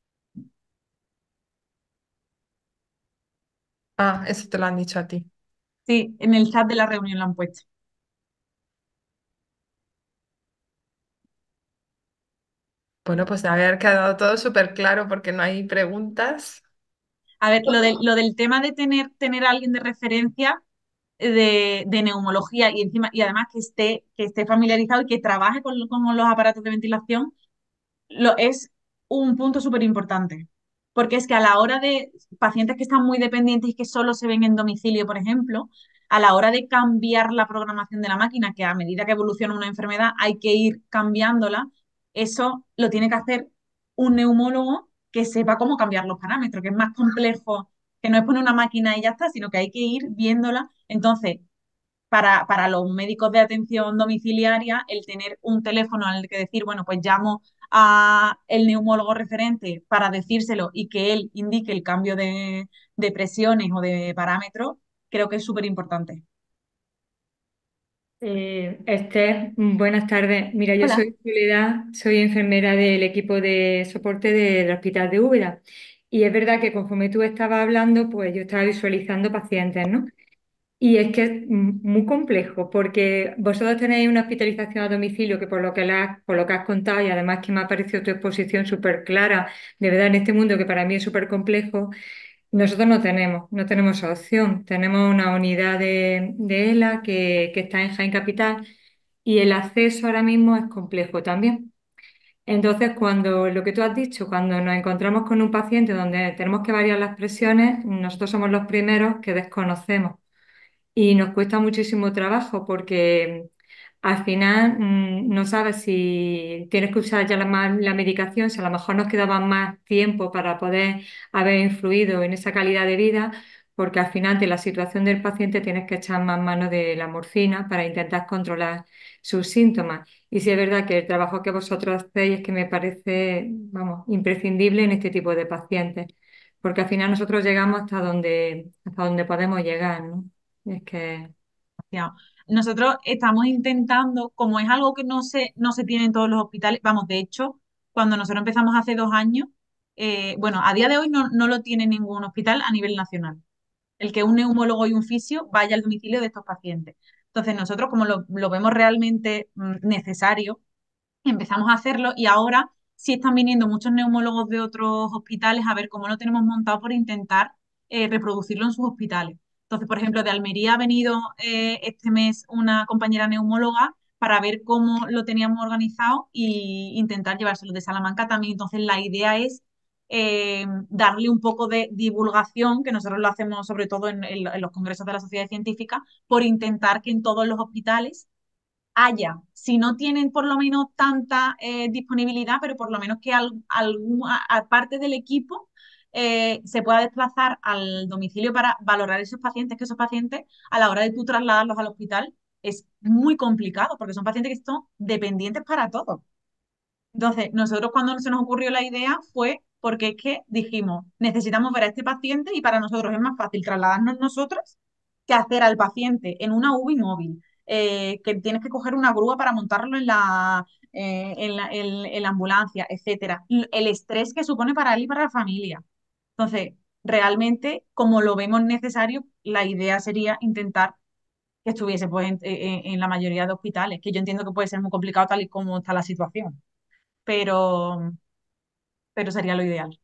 Ah, eso te lo han dicho a ti. Sí, en el chat de la reunión lo han puesto. Bueno, pues de haber quedado todo súper claro porque no hay preguntas. A ver, lo del tema de tener a alguien de referencia de neumología y encima, y además que esté familiarizado y que trabaje con los aparatos de ventilación, es un punto súper importante. Porque es que a la hora de pacientes que están muy dependientes y que solo se ven en domicilio, por ejemplo, a la hora de cambiar la programación de la máquina, que a medida que evoluciona una enfermedad hay que ir cambiándola, eso lo tiene que hacer un neumólogo que sepa cómo cambiar los parámetros, que es más complejo, que no es poner una máquina y ya está, sino que hay que ir viéndola. Entonces, para los médicos de atención domiciliaria, el tener un teléfono al que decir, bueno, pues llamo a el neumólogo referente para decírselo y que él indique el cambio de presiones o de parámetros, creo que es súper importante. Esther, buenas tardes. Mira, yo Hola. soy Soledad, soy enfermera del equipo de soporte del Hospital de Úbeda. Y es verdad que conforme tú estabas hablando, pues yo estaba visualizando pacientes, ¿no? Y es que es muy complejo, porque vosotros tenéis una hospitalización a domicilio que por lo que has contado, y además que me ha parecido tu exposición súper clara, de verdad, en este mundo que para mí es súper complejo. Nosotros no tenemos esa opción. Tenemos una unidad de ELA que está en Jaén Capital y el acceso ahora mismo es complejo también. Entonces, cuando lo que tú has dicho, cuando nos encontramos con un paciente donde tenemos que variar las presiones, nosotros somos los primeros que desconocemos. Y nos cuesta muchísimo trabajo porque al final no sabes si tienes que usar ya la medicación, si a lo mejor nos quedaba más tiempo para poder haber influido en esa calidad de vida, porque al final de la situación del paciente tienes que echar más mano de la morfina para intentar controlar sus síntomas. Y sí es verdad que el trabajo que vosotros hacéis es que me parece, vamos, imprescindible en este tipo de pacientes, porque al final nosotros llegamos hasta donde podemos llegar, ¿no? Es que, Ya. Nosotros estamos intentando, como es algo que no se tiene en todos los hospitales, vamos, de hecho, cuando nosotros empezamos hace 2 años, bueno, a día de hoy no lo tiene ningún hospital a nivel nacional. El que un neumólogo y un fisio vaya al domicilio de estos pacientes. Entonces, nosotros, como lo vemos realmente necesario, empezamos a hacerlo y ahora sí están viniendo muchos neumólogos de otros hospitales a ver cómo lo tenemos montado por intentar reproducirlo en sus hospitales. Entonces, por ejemplo, de Almería ha venido este mes una compañera neumóloga para ver cómo lo teníamos organizado e intentar llevárselo de Salamanca también. Entonces, la idea es darle un poco de divulgación, que nosotros lo hacemos sobre todo en los congresos de la sociedad científica, por intentar que en todos los hospitales haya, si no tienen por lo menos tanta disponibilidad, pero por lo menos que parte del equipo se pueda desplazar al domicilio para valorar esos pacientes, que esos pacientes a la hora de tú trasladarlos al hospital es muy complicado, porque son pacientes que son dependientes para todo. Entonces, nosotros cuando se nos ocurrió la idea fue porque es que dijimos, necesitamos ver a este paciente y para nosotros es más fácil trasladarnos nosotros que hacer al paciente en una UBI móvil, que tienes que coger una grúa para montarlo en la ambulancia, etcétera. El estrés que supone para él y para la familia. Entonces, realmente, como lo vemos necesario, la idea sería intentar que estuviese pues, en la mayoría de hospitales, que yo entiendo que puede ser muy complicado tal y como está la situación, pero, pero sería lo ideal.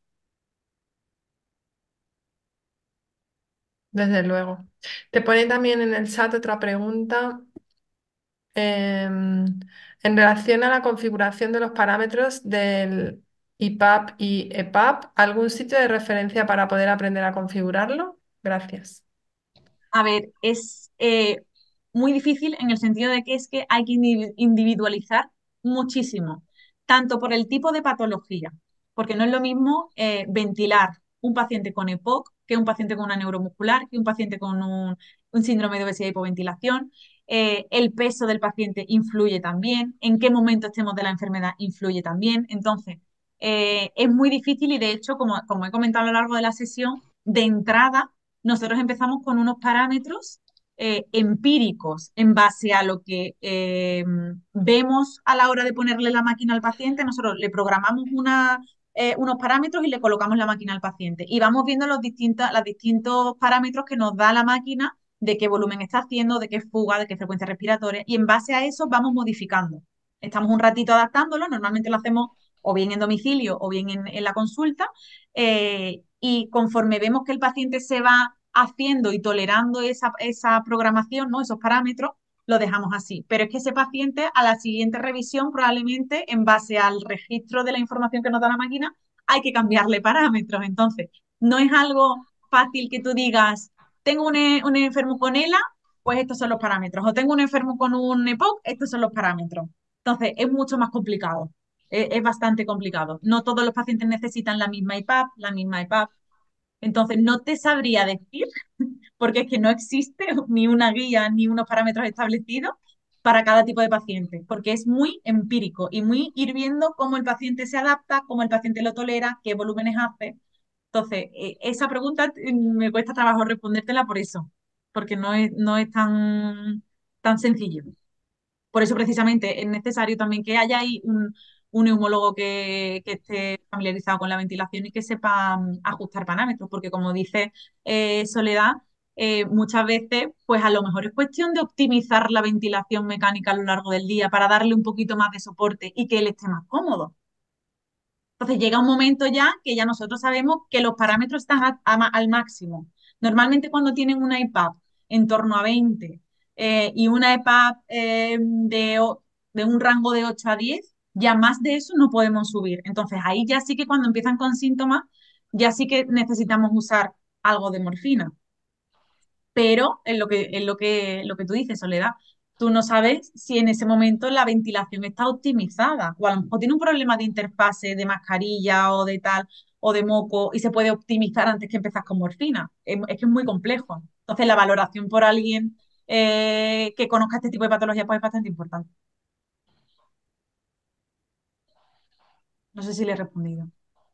Desde luego. Te pone también en el chat otra pregunta. En relación a la configuración de los parámetros del IPAP y EPAP, ¿algún sitio de referencia para poder aprender a configurarlo? Gracias. A ver, es muy difícil en el sentido de que es que hay que individualizar muchísimo, tanto por el tipo de patología, porque no es lo mismo ventilar un paciente con EPOC que un paciente con una neuromuscular, que un paciente con un síndrome de obesidad y hipoventilación. El peso del paciente influye también, en qué momento estemos de la enfermedad influye también. Entonces, es muy difícil y de hecho, como he comentado a lo largo de la sesión, de entrada nosotros empezamos con unos parámetros empíricos en base a lo que vemos a la hora de ponerle la máquina al paciente. Nosotros le programamos unos parámetros y le colocamos la máquina al paciente. Y vamos viendo los distintos parámetros que nos da la máquina, de qué volumen está haciendo, de qué fuga, de qué frecuencia respiratoria. Y en base a eso vamos modificando. Estamos un ratito adaptándolo, normalmente lo hacemos o bien en domicilio o bien en la consulta, y conforme vemos que el paciente se va haciendo y tolerando esa programación, ¿no? Esos parámetros, lo dejamos así. Pero es que ese paciente a la siguiente revisión, probablemente en base al registro de la información que nos da la máquina, hay que cambiarle parámetros. Entonces, no es algo fácil que tú digas, tengo un enfermo con ELA, pues estos son los parámetros. O tengo un enfermo con un EPOC, estos son los parámetros. Entonces, es mucho más complicado. Es bastante complicado. No todos los pacientes necesitan la misma IPAP, la misma EPAP. Entonces, no te sabría decir, porque es que no existe ni una guía ni unos parámetros establecidos para cada tipo de paciente, porque es muy empírico y muy ir viendo cómo el paciente se adapta, cómo el paciente lo tolera, qué volúmenes hace. Entonces, esa pregunta me cuesta trabajo respondértela por eso, porque no es tan sencillo. Por eso precisamente es necesario también que haya ahí un neumólogo que esté familiarizado con la ventilación y que sepa ajustar parámetros, porque como dice Soledad, muchas veces pues a lo mejor es cuestión de optimizar la ventilación mecánica a lo largo del día para darle un poquito más de soporte y que él esté más cómodo. Entonces llega un momento ya que ya nosotros sabemos que los parámetros están al máximo. Normalmente cuando tienen una IPAP en torno a 20 y una EPAP de un rango de 8 a 10, ya más de eso no podemos subir. Entonces ahí ya sí que cuando empiezan con síntomas, ya sí que necesitamos usar algo de morfina. Pero lo que tú dices, Soledad, tú no sabes si en ese momento la ventilación está optimizada o a lo mejor tiene un problema de interfase de mascarilla o de tal o de moco y se puede optimizar antes que empezar con morfina. Es que es muy complejo. Entonces la valoración por alguien que conozca este tipo de patología pues es bastante importante. No sé si le he respondido.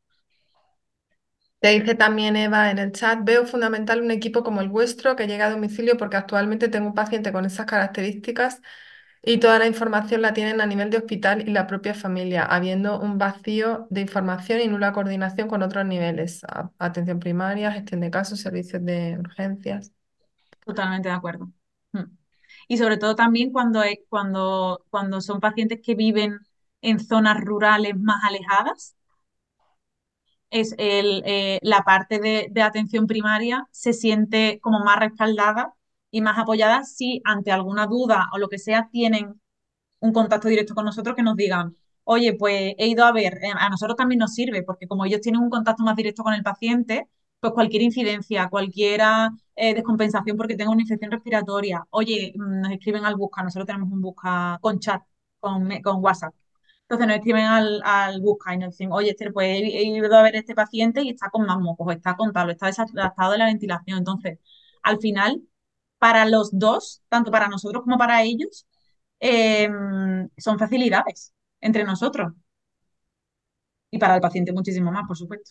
Te dice también Eva en el chat, veo fundamental un equipo como el vuestro que llegue a domicilio porque actualmente tengo un paciente con esas características y toda la información la tienen a nivel de hospital y la propia familia, habiendo un vacío de información y nula coordinación con otros niveles, atención primaria, gestión de casos, servicios de urgencias. Totalmente de acuerdo. Mm. Y sobre todo también cuando son pacientes que viven en zonas rurales más alejadas, la parte de atención primaria se siente como más respaldada y más apoyada si ante alguna duda o lo que sea tienen un contacto directo con nosotros que nos digan, oye, pues he ido a ver, a nosotros también nos sirve, porque como ellos tienen un contacto más directo con el paciente, pues cualquier incidencia, cualquier descompensación porque tenga una infección respiratoria, oye, nos escriben al Busca, nosotros tenemos un Busca con chat, con WhatsApp. Entonces nos escriben al Busca y nos dicen, oye, Esther, pues he ido a ver a este paciente y está con más mocos, o está con tal, o está desadaptado de la ventilación. Entonces, al final, para los dos, tanto para nosotros como para ellos, eh, son facilidades entre nosotros y para el paciente muchísimo más, por supuesto.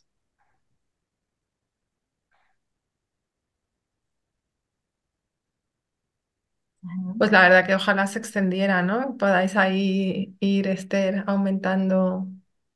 Pues la verdad que ojalá se extendiera, ¿no? Podáis ahí ir, Esther, aumentando.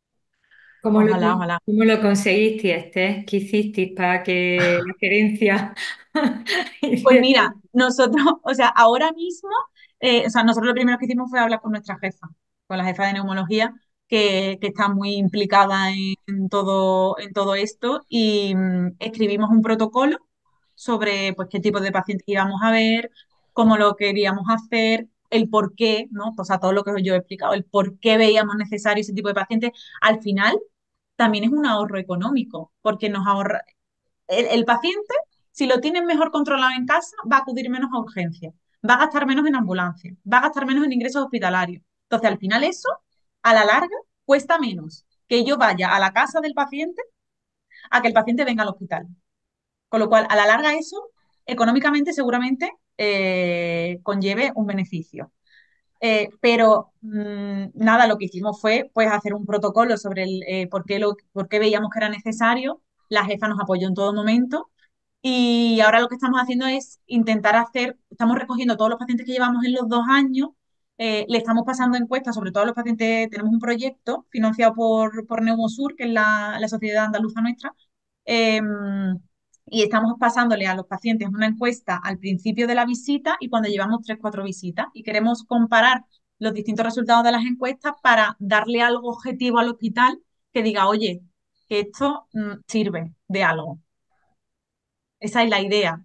Ojalá, ojalá. ¿Cómo lo conseguiste, Esther? ¿Qué hicisteis para que la gerencia Pues hiciera? mira, nosotros, o sea, ahora mismo, o sea, nosotros lo primero que hicimos fue hablar con nuestra jefa, con la jefa de neumología, que está muy implicada en todo esto, y escribimos un protocolo sobre pues, qué tipo de pacientes íbamos a ver, cómo lo queríamos hacer, el por qué, ¿no? O sea, todo lo que yo he explicado, el por qué veíamos necesario ese tipo de pacientes. Al final, también es un ahorro económico, porque nos ahorra, el paciente, si lo tienen mejor controlado en casa, va a acudir menos a urgencias, va a gastar menos en ambulancia, va a gastar menos en ingresos hospitalarios. Entonces, al final eso, a la larga, cuesta menos que yo vaya a la casa del paciente a que el paciente venga al hospital. Con lo cual, a la larga eso, económicamente seguramente conlleve un beneficio. Pero nada, lo que hicimos fue pues hacer un protocolo sobre por qué veíamos que era necesario. La jefa nos apoyó en todo momento y ahora lo que estamos haciendo es intentar estamos recogiendo todos los pacientes que llevamos en los 2 años, le estamos pasando encuestas sobre todos los pacientes, tenemos un proyecto financiado por Neumosur, que es la sociedad andaluza nuestra, eh, y estamos pasándole a los pacientes una encuesta al principio de la visita y cuando llevamos 3, 4 visitas y queremos comparar los distintos resultados de las encuestas para darle algo objetivo al hospital que diga, oye, que esto sirve de algo. Esa es la idea.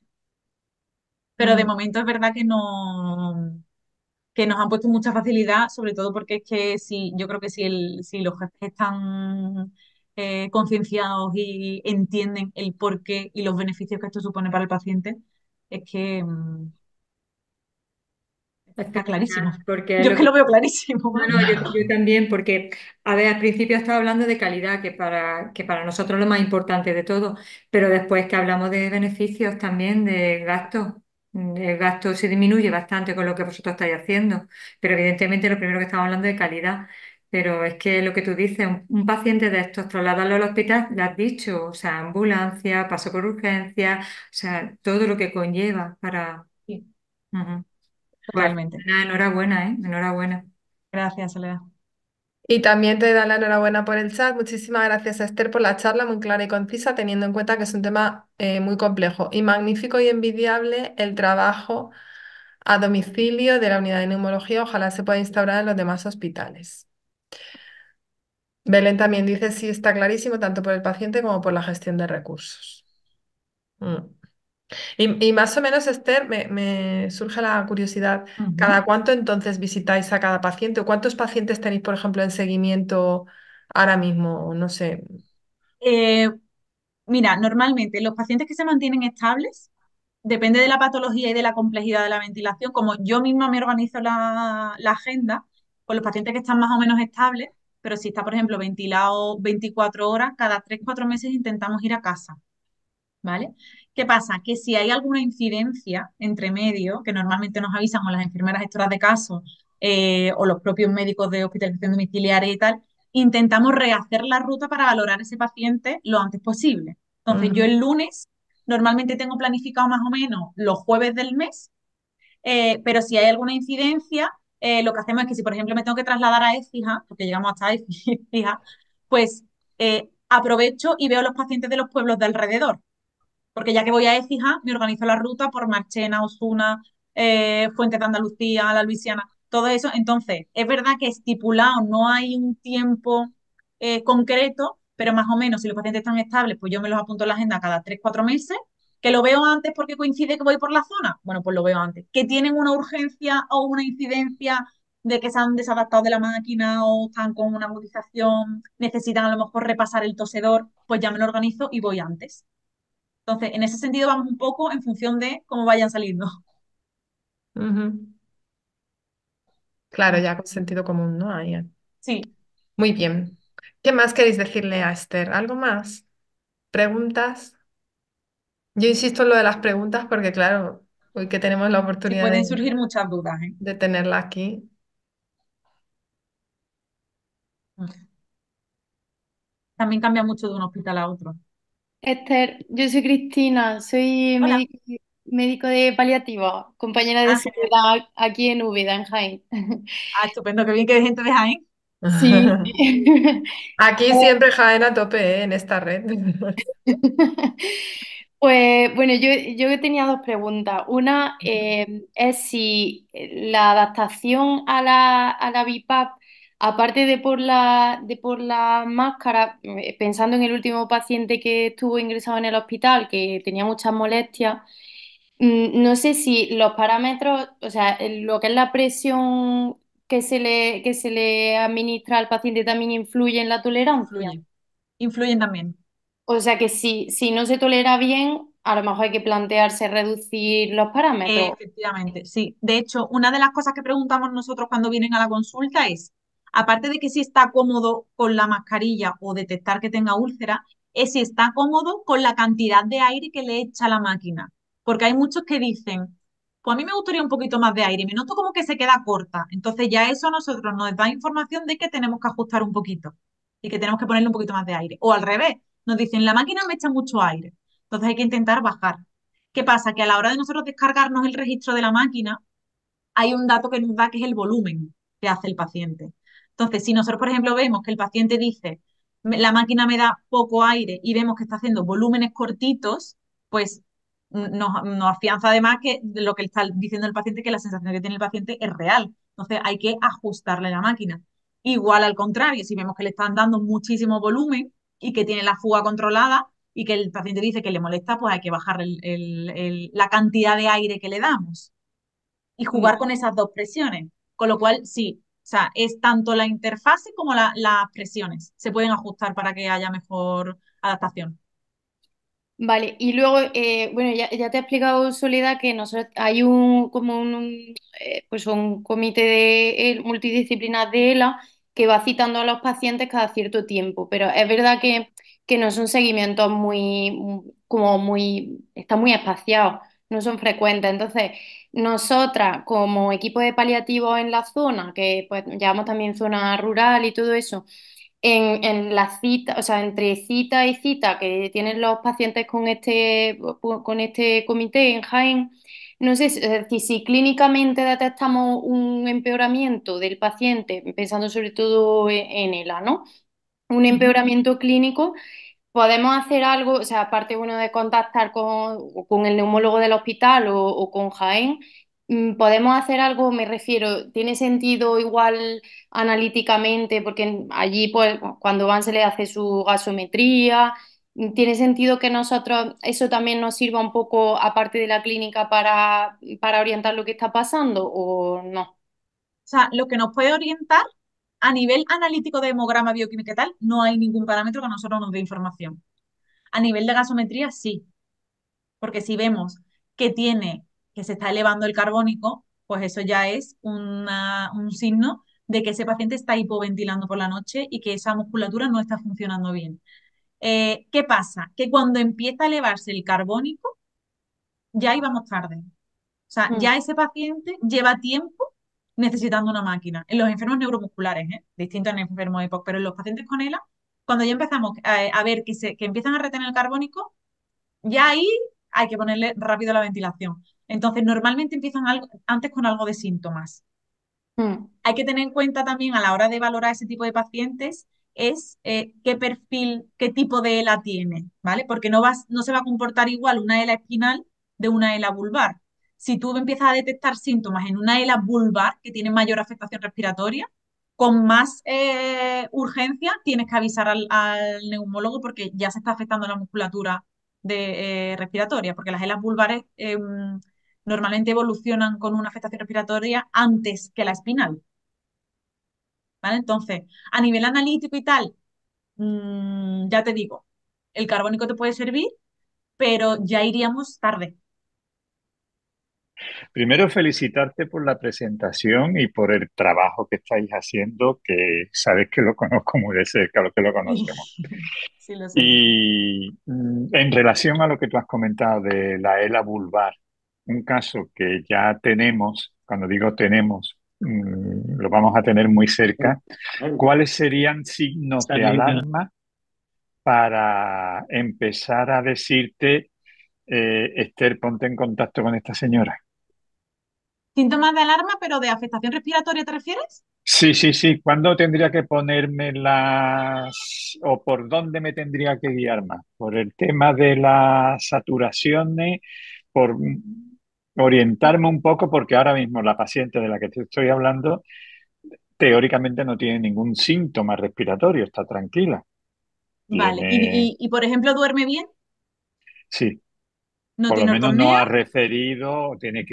Pero de Mm. momento es verdad que nos han puesto mucha facilidad, sobre todo porque es que yo creo que si los jefes están concienciados y entienden el porqué y los beneficios que esto supone para el paciente, es que Está clarísimo. espectacular, porque es Yo lo es que que... lo veo clarísimo, No, vamos. no, yo también, porque, a ver, al principio estaba hablando de calidad, que para nosotros es lo más importante de todo, pero después que hablamos de beneficios también, de gastos, el gasto se disminuye bastante con lo que vosotros estáis haciendo, pero evidentemente lo primero que estamos hablando es de calidad, pero es que lo que tú dices, un paciente de estos, trasladarlo al hospital, lo has dicho, o sea, ambulancia, paso por urgencia, o sea, todo lo que conlleva para... Sí, Ujú. Pues, totalmente. enhorabuena, ¿eh? Enhorabuena. Gracias, Soledad. Y también te dan la enhorabuena por el chat. Muchísimas gracias, Esther, por la charla muy clara y concisa, teniendo en cuenta que es un tema muy complejo. Y magnífico y envidiable el trabajo a domicilio de la unidad de neumología. Ojalá se pueda instaurar en los demás hospitales. Belén también dice, sí, está clarísimo, tanto por el paciente como por la gestión de recursos. Mm. Y más o menos, Esther, me surge la curiosidad, Ujú. ¿cada cuánto entonces visitáis a cada paciente? ¿O cuántos pacientes tenéis, por ejemplo, en seguimiento ahora mismo? No sé. Eh, Mira, normalmente los pacientes que se mantienen estables, depende de la patología y de la complejidad de la ventilación, como yo misma me organizo la agenda, con los pacientes que están más o menos estables, pero si está, por ejemplo, ventilado 24 horas, cada 3 4 meses intentamos ir a casa. ¿Vale? ¿Qué pasa? Que si hay alguna incidencia entre medio, que normalmente nos avisan o las enfermeras gestoras de casos o los propios médicos de hospitalización domiciliaria y tal, intentamos rehacer la ruta para valorar ese paciente lo antes posible. Entonces, yo Ujú, el lunes normalmente tengo planificado más o menos los jueves del mes, pero si hay alguna incidencia, lo que hacemos es que si, por ejemplo, me tengo que trasladar a Écija, porque llegamos hasta Écija, pues aprovecho y veo los pacientes de los pueblos de alrededor porque ya que voy a Écija, me organizo la ruta por Marchena, Osuna, Fuentes de Andalucía, La Luisiana, todo eso. Entonces, es verdad que estipulado no hay un tiempo concreto, pero más o menos si los pacientes están estables, pues yo me los apunto en la agenda cada 3 4 meses. Que lo veo antes porque coincide que voy por la zona, bueno, pues lo veo antes. Que tienen una urgencia o una incidencia de que se han desadaptado de la máquina o están con una agudización, necesitan a lo mejor repasar el tosedor, pues ya me lo organizo y voy antes. Entonces, en ese sentido vamos un poco en función de cómo vayan saliendo. ujú. Claro, ya con sentido común, ¿no? Ahí. Sí, Muy bien. ¿Qué más queréis decirle a Esther? ¿Algo más? ¿Preguntas? Yo insisto en lo de las preguntas porque, claro, hoy que tenemos la sí oportunidad pueden surgir muchas dudas, ¿eh? de tenerla aquí. También cambia mucho de un hospital a otro. Esther, yo soy Cristina, soy Hola. médico de paliativo, compañera de Ah, genial. seguridad aquí en Úbeda, en Jaén. Ah, estupendo, qué bien que hay gente de Jaén. Sí. Aquí siempre Jaén a tope, en esta red. Pues bueno, yo tenía dos preguntas. Una es si la adaptación a la BiPAP, aparte de por la máscara, pensando en el último paciente que estuvo ingresado en el hospital, que tenía muchas molestias, no sé si los parámetros, o sea, lo que es la presión que se le administra al paciente también influye en la tolerancia. Influyen. Influyen también. O sea que si no se tolera bien, a lo mejor hay que plantearse reducir los parámetros. Efectivamente, sí. De hecho, una de las cosas que preguntamos nosotros cuando vienen a la consulta es, aparte de que si está cómodo con la mascarilla o detectar que tenga úlcera, es si está cómodo con la cantidad de aire que le echa la máquina. Porque hay muchos que dicen, pues a mí me gustaría un poquito más de aire, me noto como que se queda corta. Entonces ya eso a nosotros nos da información de que tenemos que ajustar un poquito y que tenemos que ponerle un poquito más de aire. O al revés, nos dicen, la máquina me echa mucho aire. Entonces hay que intentar bajar. ¿Qué pasa? Que a la hora de nosotros descargarnos el registro de la máquina, hay un dato que nos da que es el volumen que hace el paciente. Entonces, si nosotros, por ejemplo, vemos que el paciente dice, la máquina me da poco aire y vemos que está haciendo volúmenes cortitos, pues nos afianza además que lo que está diciendo el paciente, que la sensación que tiene el paciente es real. Entonces, hay que ajustarle la máquina. Igual al contrario, si vemos que le están dando muchísimo volumen y que tiene la fuga controlada y que el paciente dice que le molesta, pues hay que bajar la cantidad de aire que le damos y jugar con esas dos presiones. Con lo cual, sí, o sea, es tanto la interfase como las presiones. Se pueden ajustar para que haya mejor adaptación. Vale, y luego, bueno, ya te he explicado, Soledad, que nosotros hay pues un comité multidisciplinar de ELA que va citando a los pacientes cada cierto tiempo, pero es verdad que no son seguimientos están muy espaciados, no son frecuentes. Entonces, nosotras, como equipo de paliativos en la zona, que pues llevamos también zona rural y todo eso, en la cita, o sea, entre cita y cita que tienen los pacientes con este comité en Jaén, no sé, es decir, si clínicamente detectamos un empeoramiento del paciente, pensando sobre todo en ELA, ¿no? Un Ujú. empeoramiento clínico. Podemos hacer algo, o sea, aparte bueno, de contactar con el neumólogo del hospital o con Jaén, podemos hacer algo, me refiero, tiene sentido igual analíticamente, porque allí pues cuando van se le hace su gasometría, tiene sentido que nosotros eso también nos sirva un poco aparte de la clínica para orientar lo que está pasando o no. O sea, lo que nos puede orientar a nivel analítico de hemograma, bioquímica y tal, no hay ningún parámetro que a nosotros nos dé información. A nivel de gasometría, sí, porque si vemos que que se está elevando el carbónico, pues eso ya es un signo de que ese paciente está hipoventilando por la noche y que esa musculatura no está funcionando bien. ¿Qué pasa? Que cuando empieza a elevarse el carbónico, ya íbamos tarde. O sea, Mm, ya ese paciente lleva tiempo necesitando una máquina. En los enfermos neuromusculares, ¿eh? Distinto en enfermos EPOC, pero en los pacientes con ELA, cuando ya empezamos a ver que empiezan a retener el carbónico, ya ahí hay que ponerle rápido la ventilación. Entonces, normalmente empiezan antes con algo de síntomas. mm, Hay que tener en cuenta también a la hora de valorar ese tipo de pacientes es qué perfil, qué tipo de ELA tiene, ¿vale? Porque no se va a comportar igual una ELA espinal de una ELA vulvar. Si tú empiezas a detectar síntomas en una ELA vulvar que tiene mayor afectación respiratoria, con más urgencia tienes que avisar al neumólogo porque ya se está afectando la musculatura respiratoria, porque las ELAs vulvares normalmente evolucionan con una afectación respiratoria antes que la espinal. ¿Vale? Entonces, a nivel analítico y tal, ya te digo, el carbónico te puede servir, pero ya iríamos tarde. Primero, felicitarte por la presentación y por el trabajo que estáis haciendo, que sabes que lo conozco muy de cerca, lo que lo Sí, conocemos. sí lo sé. Y en relación a lo que tú has comentado de la ELA vulvar, un caso que ya tenemos, cuando digo tenemos, lo vamos a tener muy cerca, ¿cuáles serían signos de alarma para empezar a decirte, Esther, ponte en contacto con esta señora? Síntomas de alarma, pero de afectación respiratoria, ¿te refieres? Sí, sí, sí. ¿Cuándo tendría que ponerme las o por dónde me tendría que guiar más? ¿Por el tema de las saturaciones? ¿Por orientarme un poco? Porque ahora mismo la paciente de la que te estoy hablando teóricamente no tiene ningún síntoma respiratorio, está tranquila. Vale. Tiene, Por ejemplo, duerme bien, sí, no por lo tiene menos no ortopnea, ha referido, tiene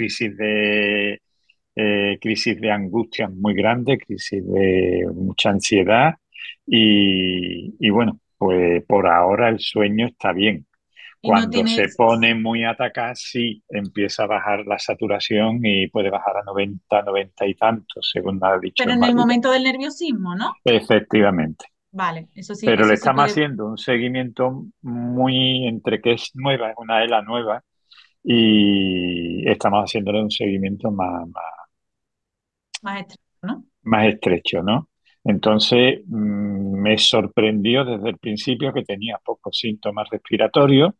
crisis de angustia muy grande, crisis de mucha ansiedad y bueno, pues por ahora el sueño está bien. y no Cuando tiene, se pone muy atacada, sí empieza a bajar la saturación y puede bajar a 90, 90 y tantos, según ha dicho pero el en el marido. momento del nerviosismo, ¿no? Efectivamente. Vale, Pero le eso sí estamos puede. haciendo un seguimiento muy entre que es nueva, es una ELA nueva, y estamos haciéndole un seguimiento Más extraño, ¿no? más estrecho, ¿no? Entonces, me sorprendió desde el principio que tenía pocos síntomas respiratorios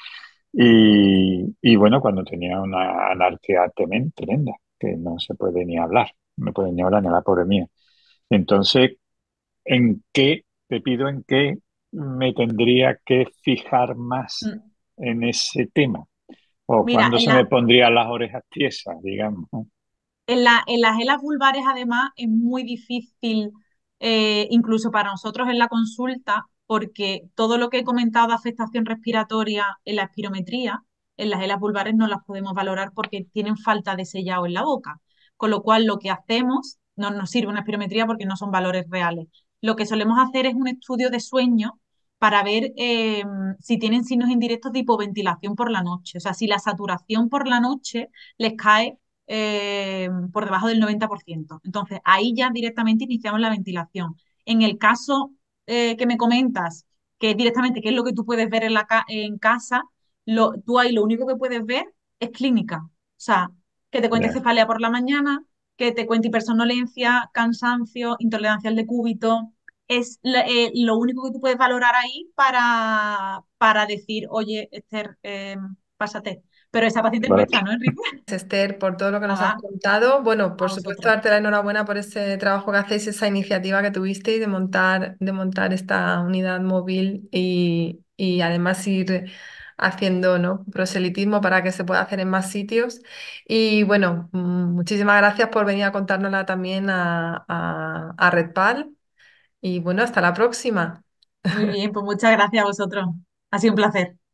y bueno, cuando tenía una anarquía tremenda, que no se puede ni hablar, no puede ni hablar ni la pobre mía. Entonces, te pido en qué me tendría que fijar más Mm. en ese tema? ¿O Mira, cuándo se me pondrían las orejas tiesas, digamos, ¿no? En las elas vulvares, además, es muy difícil, incluso para nosotros en la consulta, porque todo lo que he comentado de afectación respiratoria en la espirometría, en las elas vulvares no las podemos valorar porque tienen falta de sellado en la boca. Con lo cual, lo que hacemos no nos sirve una espirometría porque no son valores reales. Lo que solemos hacer es un estudio de sueño para ver si tienen signos indirectos de hipoventilación por la noche. O sea, si la saturación por la noche les cae por debajo del 90%. Entonces, ahí ya directamente iniciamos la ventilación. En el caso que me comentas, que es directamente qué es lo que tú puedes ver en casa, tú ahí lo único que puedes ver es clínica. O sea, que te cuente Ya. cefalea por la mañana, que te cuente hipersonolencia, cansancio, intolerancia al decúbito. Es lo único que tú puedes valorar ahí para decir, oye, Esther, pásate. Pero esa paciente es Vale. nuestra, ¿no, Enrique? Esther, por todo lo que nos has Nada, contado. Bueno, a por supuesto, vosotros. darte la enhorabuena por ese trabajo que hacéis, esa iniciativa que tuvisteis de montar esta unidad móvil y además ir haciendo, ¿no? Proselitismo para que se pueda hacer en más sitios. Y bueno, muchísimas gracias por venir a contárnosla también a Redpal. Y bueno, hasta la próxima. Muy bien, pues muchas gracias a vosotros. Ha sido un placer.